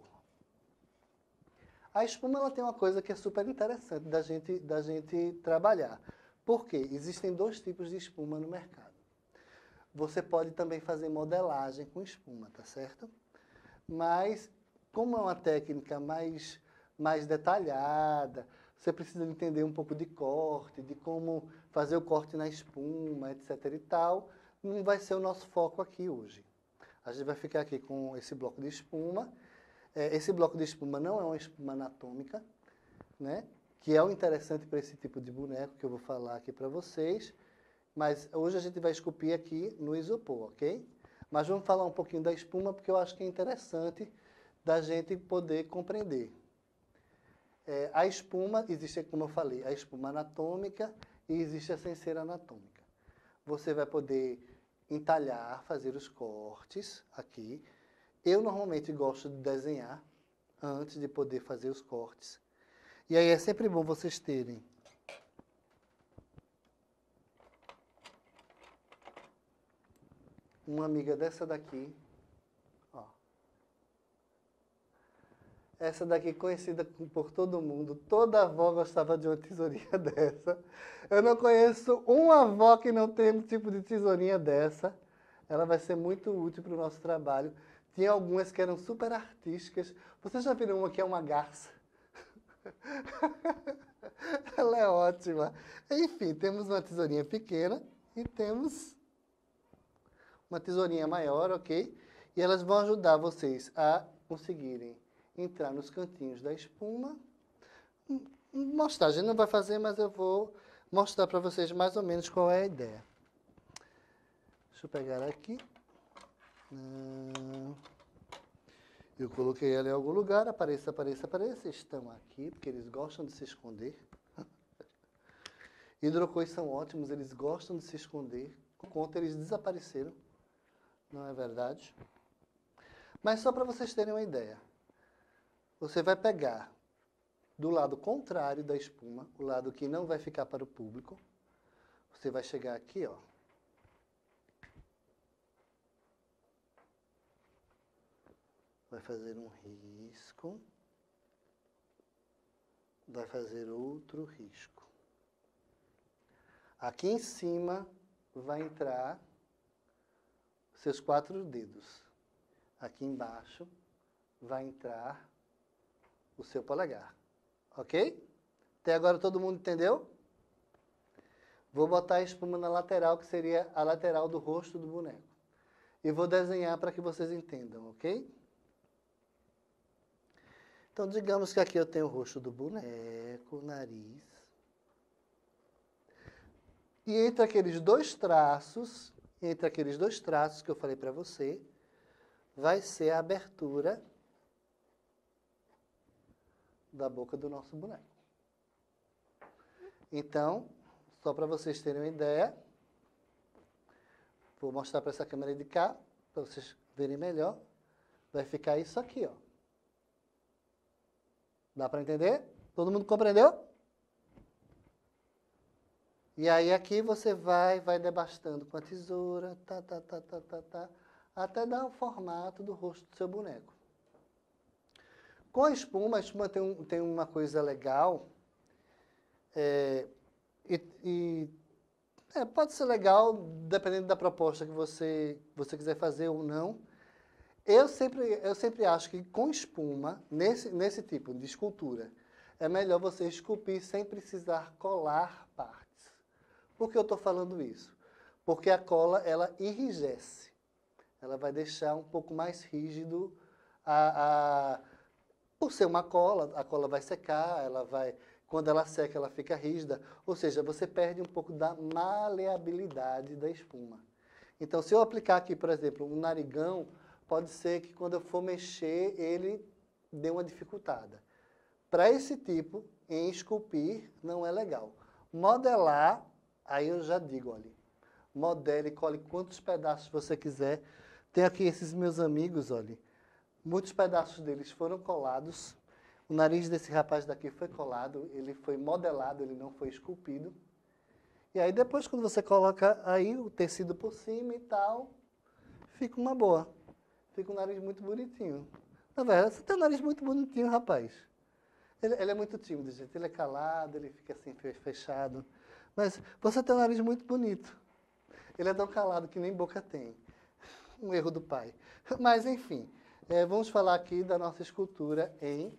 A espuma ela tem uma coisa que é super interessante da gente, da gente trabalhar. Por quê? Existem dois tipos de espuma no mercado. Você pode também fazer modelagem com espuma, tá certo? Mas, como é uma técnica mais, mais detalhada, você precisa entender um pouco de corte, de como fazer o corte na espuma, etc e tal, não vai ser o nosso foco aqui hoje. A gente vai ficar aqui com esse bloco de espuma. Esse bloco de espuma não é uma espuma anatômica, né? Que é o interessante para esse tipo de boneco que eu vou falar aqui para vocês. Mas hoje a gente vai esculpir aqui no isopor, ok? Mas vamos falar um pouquinho da espuma, porque eu acho que é interessante da gente poder compreender. É, a espuma, existe, como eu falei, a espuma anatômica e existe a sem ser anatômica. Você vai poder entalhar, fazer os cortes aqui. Eu normalmente gosto de desenhar antes de poder fazer os cortes. E aí é sempre bom vocês terem uma amiga dessa daqui, ó. Essa daqui conhecida por todo mundo, toda avó gostava de uma tesourinha dessa. Eu não conheço uma avó que não tenha um tipo de tesourinha dessa. Ela vai ser muito útil para o nosso trabalho. Tinha algumas que eram super artísticas. Vocês já viram uma que é uma garça? Ela é ótima. Enfim, temos uma tesourinha pequena e temos uma tesourinha maior, ok? E elas vão ajudar vocês a conseguirem entrar nos cantinhos da espuma. Mostrar, a gente não vai fazer, mas eu vou mostrar para vocês mais ou menos qual é a ideia. Deixa eu pegar aqui. Eu coloquei ela em algum lugar, apareça, apareça, apareça. Estão aqui, porque eles gostam de se esconder. Hidrocóis são ótimos, eles gostam de se esconder. Por conta, eles desapareceram. Não é verdade? Mas só para vocês terem uma ideia. Você vai pegar do lado contrário da espuma, o lado que não vai ficar para o público. Você vai chegar aqui, ó. Vai fazer um risco. Vai fazer outro risco. Aqui em cima vai entrar seus quatro dedos. Aqui embaixo vai entrar o seu polegar. Ok? Até agora todo mundo entendeu? Vou botar a espuma na lateral, que seria a lateral do rosto do boneco. E vou desenhar para que vocês entendam, ok? Então, digamos que aqui eu tenho o rosto do boneco, o nariz. E entre aqueles dois traços, entre aqueles dois traços que eu falei para você, vai ser a abertura da boca do nosso boneco. Então, só para vocês terem uma ideia, vou mostrar para essa câmera de cá, para vocês verem melhor. Vai ficar isso aqui, ó. Dá para entender? Todo mundo compreendeu? E aí aqui você vai, vai debastando com a tesoura, tá, tá, tá, tá, tá, tá, até dar o formato do rosto do seu boneco. Com a espuma, a espuma tem, um, tem uma coisa legal, é, e, e é, pode ser legal dependendo da proposta que você, você quiser fazer ou não. Eu sempre, eu sempre acho que com espuma, nesse, nesse tipo de escultura, é melhor você esculpir sem precisar colar partes. Por que eu estou falando isso? Porque a cola, ela enrijece. Ela vai deixar um pouco mais rígido. A, a, por ser uma cola, a cola vai secar, ela vai, quando ela seca, ela fica rígida. Ou seja, você perde um pouco da maleabilidade da espuma. Então, se eu aplicar aqui, por exemplo, um narigão, pode ser que quando eu for mexer, ele dê uma dificultada. Para esse tipo, em esculpir, não é legal. Modelar, aí eu já digo, olha, modele, cole quantos pedaços você quiser. Tem aqui esses meus amigos, olha, muitos pedaços deles foram colados. O nariz desse rapaz daqui foi colado, ele foi modelado, ele não foi esculpido. E aí depois, quando você coloca aí o tecido por cima e tal, fica uma boa. Fica um nariz muito bonitinho. Na verdade, você tem um nariz muito bonitinho, rapaz. Ele, ele é muito tímido, gente. Ele é calado, ele fica assim, fechado. Mas você tem um nariz muito bonito. Ele é tão calado que nem boca tem. Um erro do pai. Mas, enfim, é, vamos falar aqui da nossa escultura em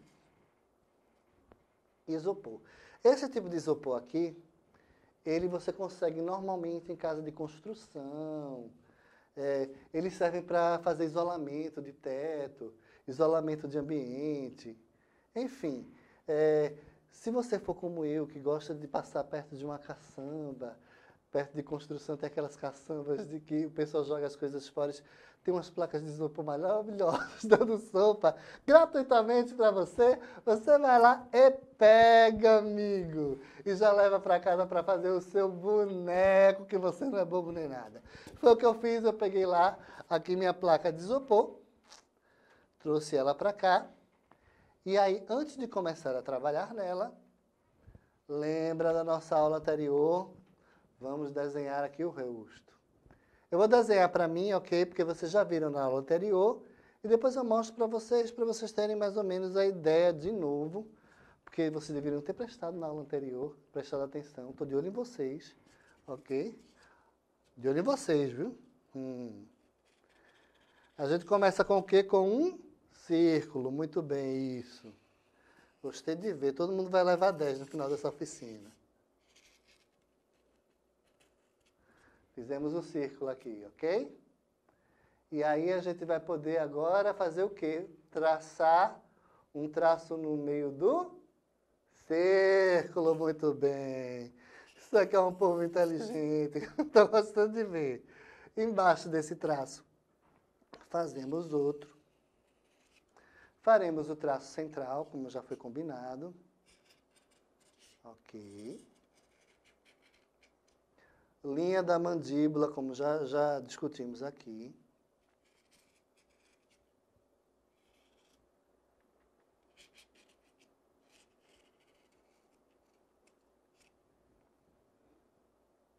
isopor. Esse tipo de isopor aqui, ele você consegue normalmente em casa de construção. É, eles servem para fazer isolamento de teto, isolamento de ambiente. Enfim, é, se você for como eu, que gosta de passar perto de uma caçamba, perto de construção, tem aquelas caçambas de que o pessoal joga as coisas fora, tem umas placas de isopor maravilhosas dando sopa gratuitamente para você, você vai lá e pega, amigo, e já leva para casa para fazer o seu boneco, que você não é bobo nem nada. Foi o que eu fiz, eu peguei lá, aqui minha placa de isopor, trouxe ela para cá, e aí, antes de começar a trabalhar nela, lembra da nossa aula anterior, vamos desenhar aqui o rosto. Eu vou desenhar para mim, ok? Porque vocês já viram na aula anterior. E depois eu mostro para vocês, para vocês terem mais ou menos a ideia de novo. Porque vocês deveriam ter prestado na aula anterior, prestado atenção. Estou de olho em vocês, ok? De olho em vocês, viu? Hum. A gente começa com o quê? Com um círculo. Muito bem, isso. Gostei de ver. Todo mundo vai levar dez no final dessa oficina. Fizemos um círculo aqui, ok? E aí a gente vai poder agora fazer o quê? Traçar um traço no meio do círculo. Muito bem. Isso aqui é um povo inteligente. Estou gostando de ver. Embaixo desse traço, fazemos outro. Faremos o traço central, como já foi combinado. Ok. Linha da mandíbula, como já, já discutimos aqui.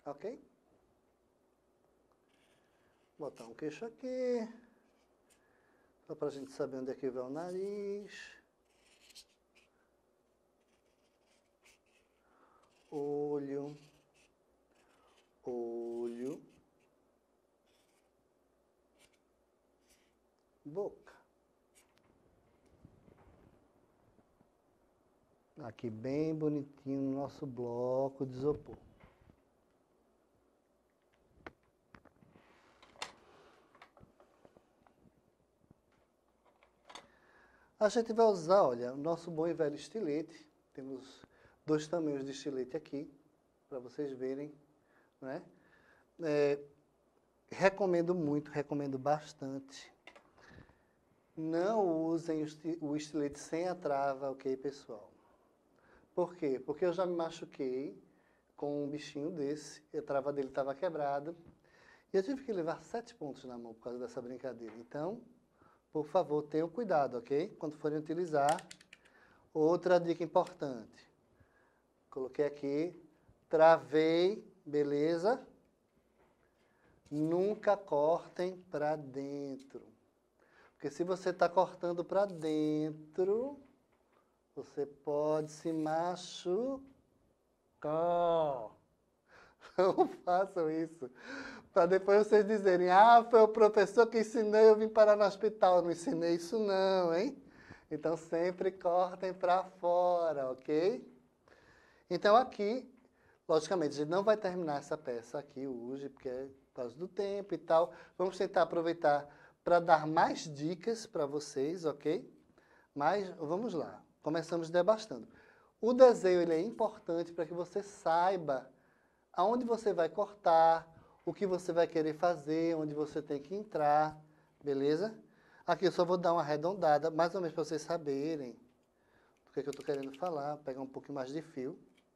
Ok? Botar um queixo aqui. Só para a gente saber onde é que vai o nariz. Olho. Olho. Boca. Aqui bem bonitinho no nosso bloco de isopor. A gente vai usar, olha, o nosso bom e velho estilete. Temos dois tamanhos de estilete aqui, para vocês verem, né? É, recomendo muito, recomendo bastante. Não usem o estilete sem a trava, ok, pessoal? Por quê? Porque eu já me machuquei com um bichinho desse, a trava dele estava quebrada, e eu tive que levar sete pontos na mão por causa dessa brincadeira. Então, por favor, tenham cuidado, ok? Quando forem utilizar. Outra dica importante. Coloquei aqui, travei, beleza? Nunca cortem para dentro. Porque se você está cortando para dentro, você pode se machucar. Não façam isso. Para depois vocês dizerem, ah, foi o professor que ensinou e eu vim parar no hospital. Eu não ensinei isso não, hein? Então sempre cortem para fora, ok? Então aqui, logicamente, a gente não vai terminar essa peça aqui hoje, porque é por causa do tempo e tal. Vamos tentar aproveitar para dar mais dicas para vocês, ok? Mas vamos lá, começamos debastando. O desenho ele é importante para que você saiba aonde você vai cortar, o que você vai querer fazer, onde você tem que entrar, beleza? Aqui eu só vou dar uma arredondada, mais ou menos para vocês saberem o que, é que eu estou querendo falar, pegar um pouquinho mais de fio.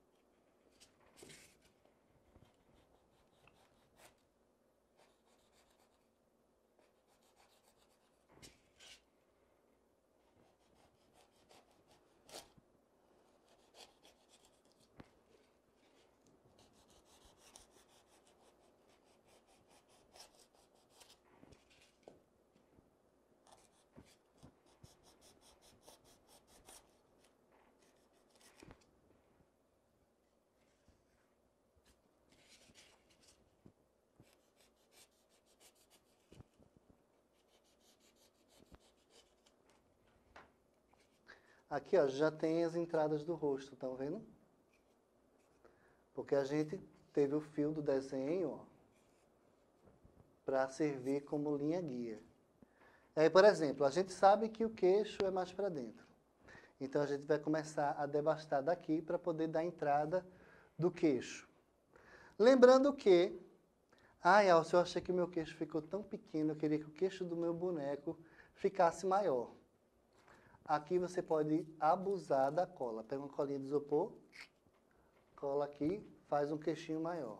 Aqui, ó, já tem as entradas do rosto, estão vendo? Porque a gente teve o fio do desenho, ó, para servir como linha guia. Aí, por exemplo, a gente sabe que o queixo é mais para dentro. Então, a gente vai começar a devastar daqui para poder dar entrada do queixo. Lembrando que, ai, Alcio, eu achei que o meu queixo ficou tão pequeno, eu queria que o queixo do meu boneco ficasse maior. Aqui você pode abusar da cola. Pega uma colinha de isopor, cola aqui, faz um queixinho maior.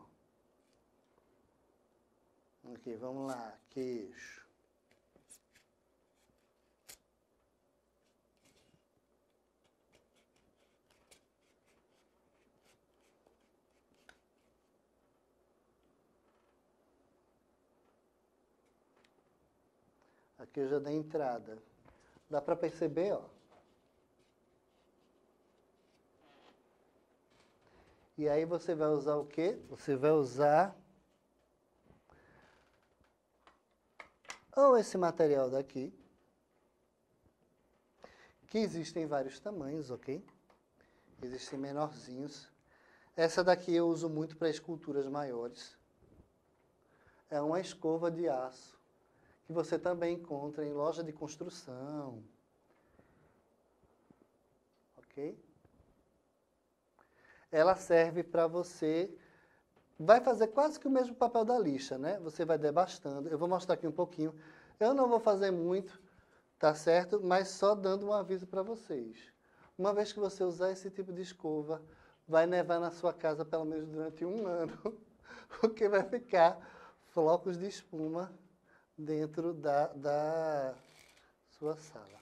Aqui, vamos lá, queixo. Aqui eu já dei entrada. Dá para perceber, ó. E aí você vai usar o quê? Você vai usar ou esse material daqui, que existem vários tamanhos, ok? Existem menorzinhos. Essa daqui eu uso muito para esculturas maiores. É uma escova de aço, que você também encontra em loja de construção. Ok? Ela serve para você... Vai fazer quase que o mesmo papel da lixa, né? Você vai debastando. Eu vou mostrar aqui um pouquinho. Eu não vou fazer muito, tá certo? Mas só dando um aviso para vocês. Uma vez que você usar esse tipo de escova, vai nevar na sua casa pelo menos durante um ano, porque vai ficar flocos de espuma dentro da, da sua sala.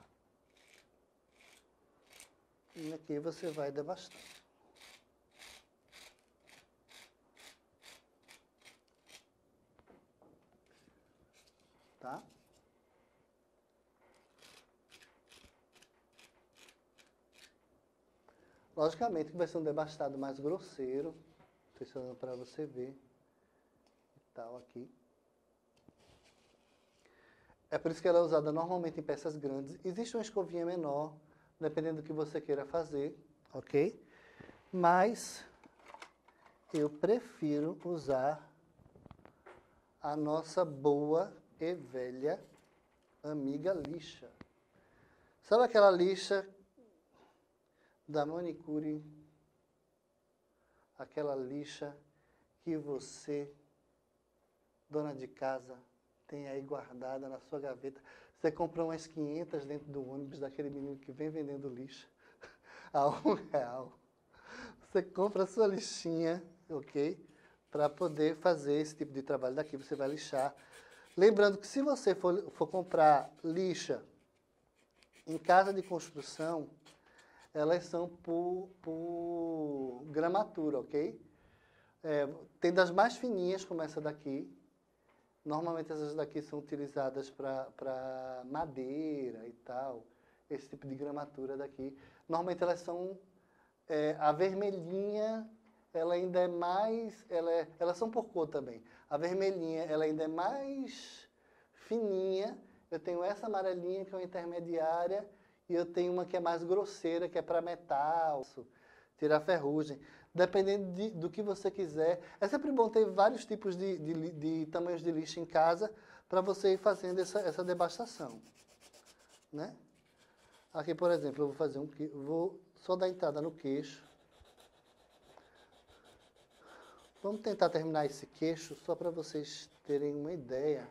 E aqui você vai devastando. tá? Logicamente que vai ser um debastado mais grosseiro, funcionando para você ver, e tal aqui. É por isso que ela é usada normalmente em peças grandes. Existe uma escovinha menor, dependendo do que você queira fazer, ok? Mas eu prefiro usar a nossa boa e velha amiga lixa. Sabe aquela lixa da manicure? Aquela lixa que você, dona de casa, tem aí guardada na sua gaveta. Você comprou umas quinhentas dentro do ônibus daquele menino que vem vendendo lixa a um real. Você compra a sua lixinha, ok? Para poder fazer esse tipo de trabalho daqui, você vai lixar. Lembrando que se você for, for comprar lixa em casa de construção, elas são por, por gramatura, ok? É, tem das mais fininhas, como essa daqui. Normalmente essas daqui são utilizadas para madeira e tal, esse tipo de gramatura daqui. Normalmente elas são, é, a vermelhinha, ela ainda é mais, ela é, elas são por cor também. A vermelhinha, ela ainda é mais fininha. Eu tenho essa amarelinha que é uma intermediária e eu tenho uma que é mais grosseira, que é para metal, tirar ferrugem. Dependendo de, do que você quiser. É sempre bom ter vários tipos de, de, de tamanhos de lixo em casa para você ir fazendo essa, essa debastação, né? Aqui, por exemplo, eu vou fazer um, vou só dar entrada no queixo. Vamos tentar terminar esse queixo só para vocês terem uma ideia.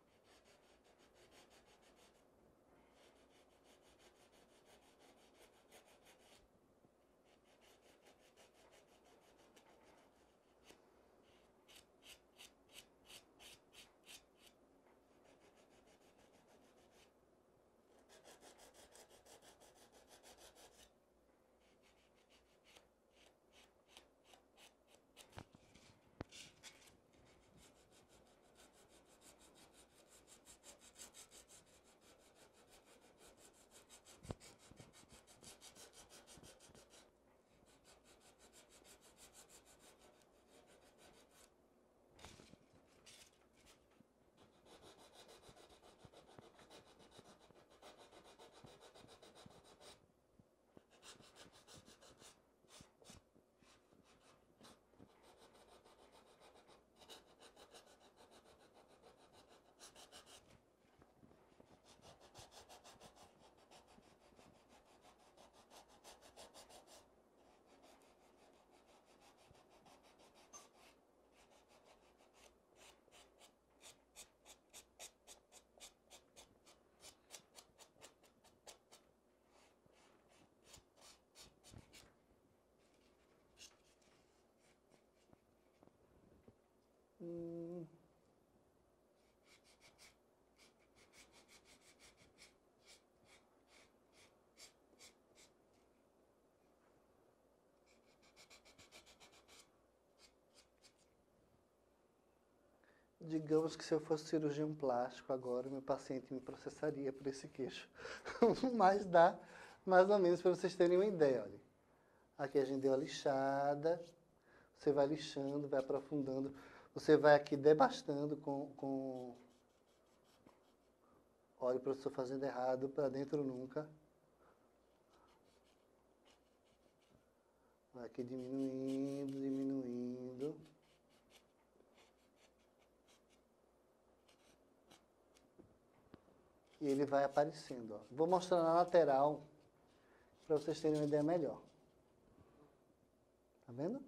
Hum. Digamos que se eu fosse cirurgião plástico agora, meu paciente me processaria por esse queixo. Mas dá mais ou menos para vocês terem uma ideia. Olha. Aqui a gente deu a lixada, você vai lixando, vai aprofundando, você vai aqui debastando com... com... Olha o professor fazendo errado, para dentro nunca. Vai aqui diminuindo, diminuindo. E ele vai aparecendo. Ó. Vou mostrar na lateral para vocês terem uma ideia melhor. Tá vendo?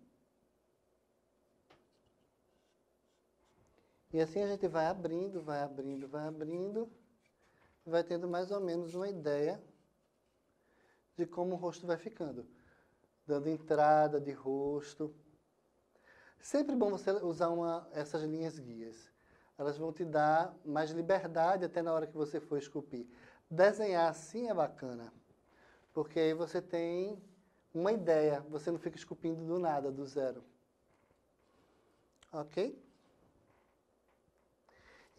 E assim a gente vai abrindo, vai abrindo, vai abrindo, e vai tendo mais ou menos uma ideia de como o rosto vai ficando. Dando entrada de rosto. Sempre bom você usar uma, essas linhas guias. Elas vão te dar mais liberdade até na hora que você for esculpir. Desenhar assim é bacana, porque aí você tem uma ideia, você não fica esculpindo do nada, do zero. Ok?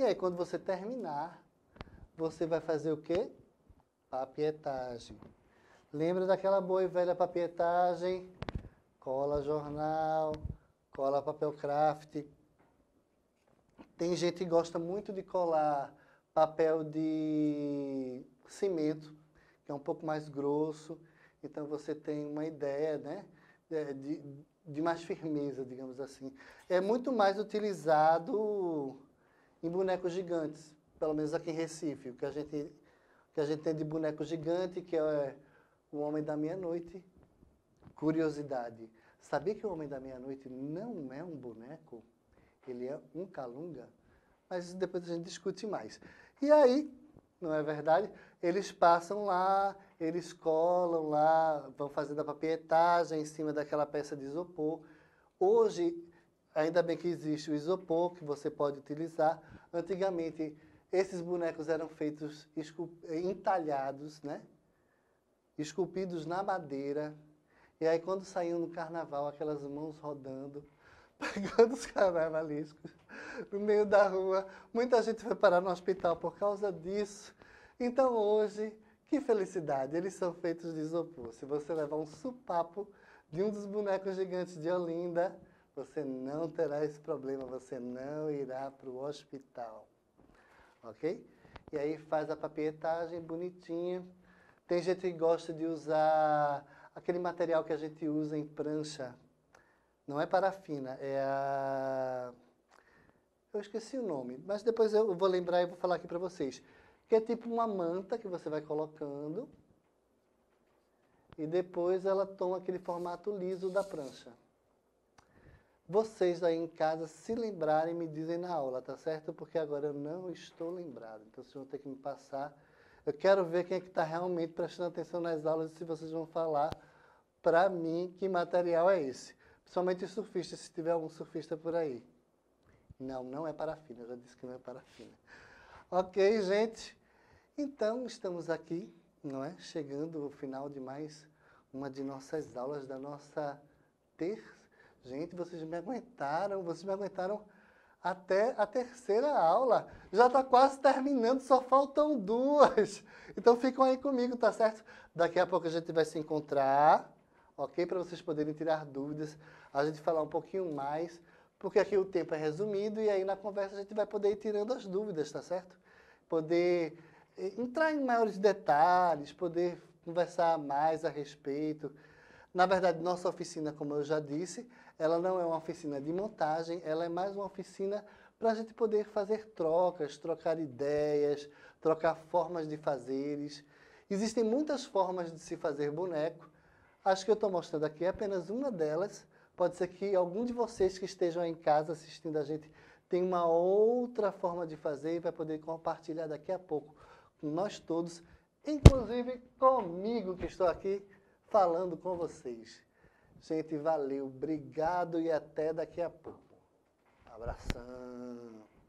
E aí, quando você terminar, você vai fazer o quê? Papietagem. Lembra daquela boa e velha papietagem? Cola jornal, cola papel craft. Tem gente que gosta muito de colar papel de cimento, que é um pouco mais grosso. Então, você tem uma ideia, né, de, de mais firmeza, digamos assim. É muito mais utilizado em bonecos gigantes, pelo menos aqui em Recife. O que a gente, o que a gente tem de boneco gigante, que é o Homem da Meia-Noite. Curiosidade, sabia que o Homem da Meia-Noite não é um boneco? Ele é um calunga? Mas depois a gente discute mais. E aí, não é verdade? Eles passam lá, eles colam lá, vão fazendo a papietagem em cima daquela peça de isopor. Hoje, ainda bem que existe o isopor, que você pode utilizar. Antigamente, esses bonecos eram feitos entalhados, né? Esculpidos na madeira. E aí, quando saíam no carnaval, aquelas mãos rodando, pegando os carnavalescos no meio da rua. Muita gente foi parar no hospital por causa disso. Então, hoje, que felicidade, eles são feitos de isopor. Se você levar um supapo de um dos bonecos gigantes de Olinda, você não terá esse problema, você não irá para o hospital. Ok? E aí faz a papietagem bonitinha. Tem gente que gosta de usar aquele material que a gente usa em prancha. Não é parafina, é a... Eu esqueci o nome, mas depois eu vou lembrar e vou falar aqui para vocês. Que é tipo uma manta que você vai colocando e depois ela toma aquele formato liso da prancha. Vocês aí em casa, se lembrarem, me dizem na aula, tá certo? Porque agora eu não estou lembrado, então vocês vão ter que me passar. Eu quero ver quem é que está realmente prestando atenção nas aulas e se vocês vão falar para mim que material é esse. Principalmente os surfistas, se tiver algum surfista por aí. Não, não é parafina, eu já disse que não é parafina. Ok, gente? Então, estamos aqui, não é? Chegando ao final de mais uma de nossas aulas da nossa terça. Gente, vocês me aguentaram, vocês me aguentaram até a terceira aula. Já está quase terminando, só faltam duas. Então, ficam aí comigo, tá certo? Daqui a pouco a gente vai se encontrar, ok? Para vocês poderem tirar dúvidas, a gente falar um pouquinho mais, porque aqui o tempo é resumido e aí na conversa a gente vai poder ir tirando as dúvidas, tá certo? Poder entrar em maiores detalhes, poder conversar mais a respeito. Na verdade, nossa oficina, como eu já disse, ela não é uma oficina de montagem, ela é mais uma oficina para a gente poder fazer trocas, trocar ideias, trocar formas de fazeres. Existem muitas formas de se fazer boneco. Acho que eu estou mostrando aqui apenas uma delas. Pode ser que algum de vocês que estejam em casa assistindo a gente tenha uma outra forma de fazer e vai poder compartilhar daqui a pouco com nós todos, inclusive comigo que estou aqui falando com vocês. Gente, valeu, obrigado e até daqui a pouco. Abração.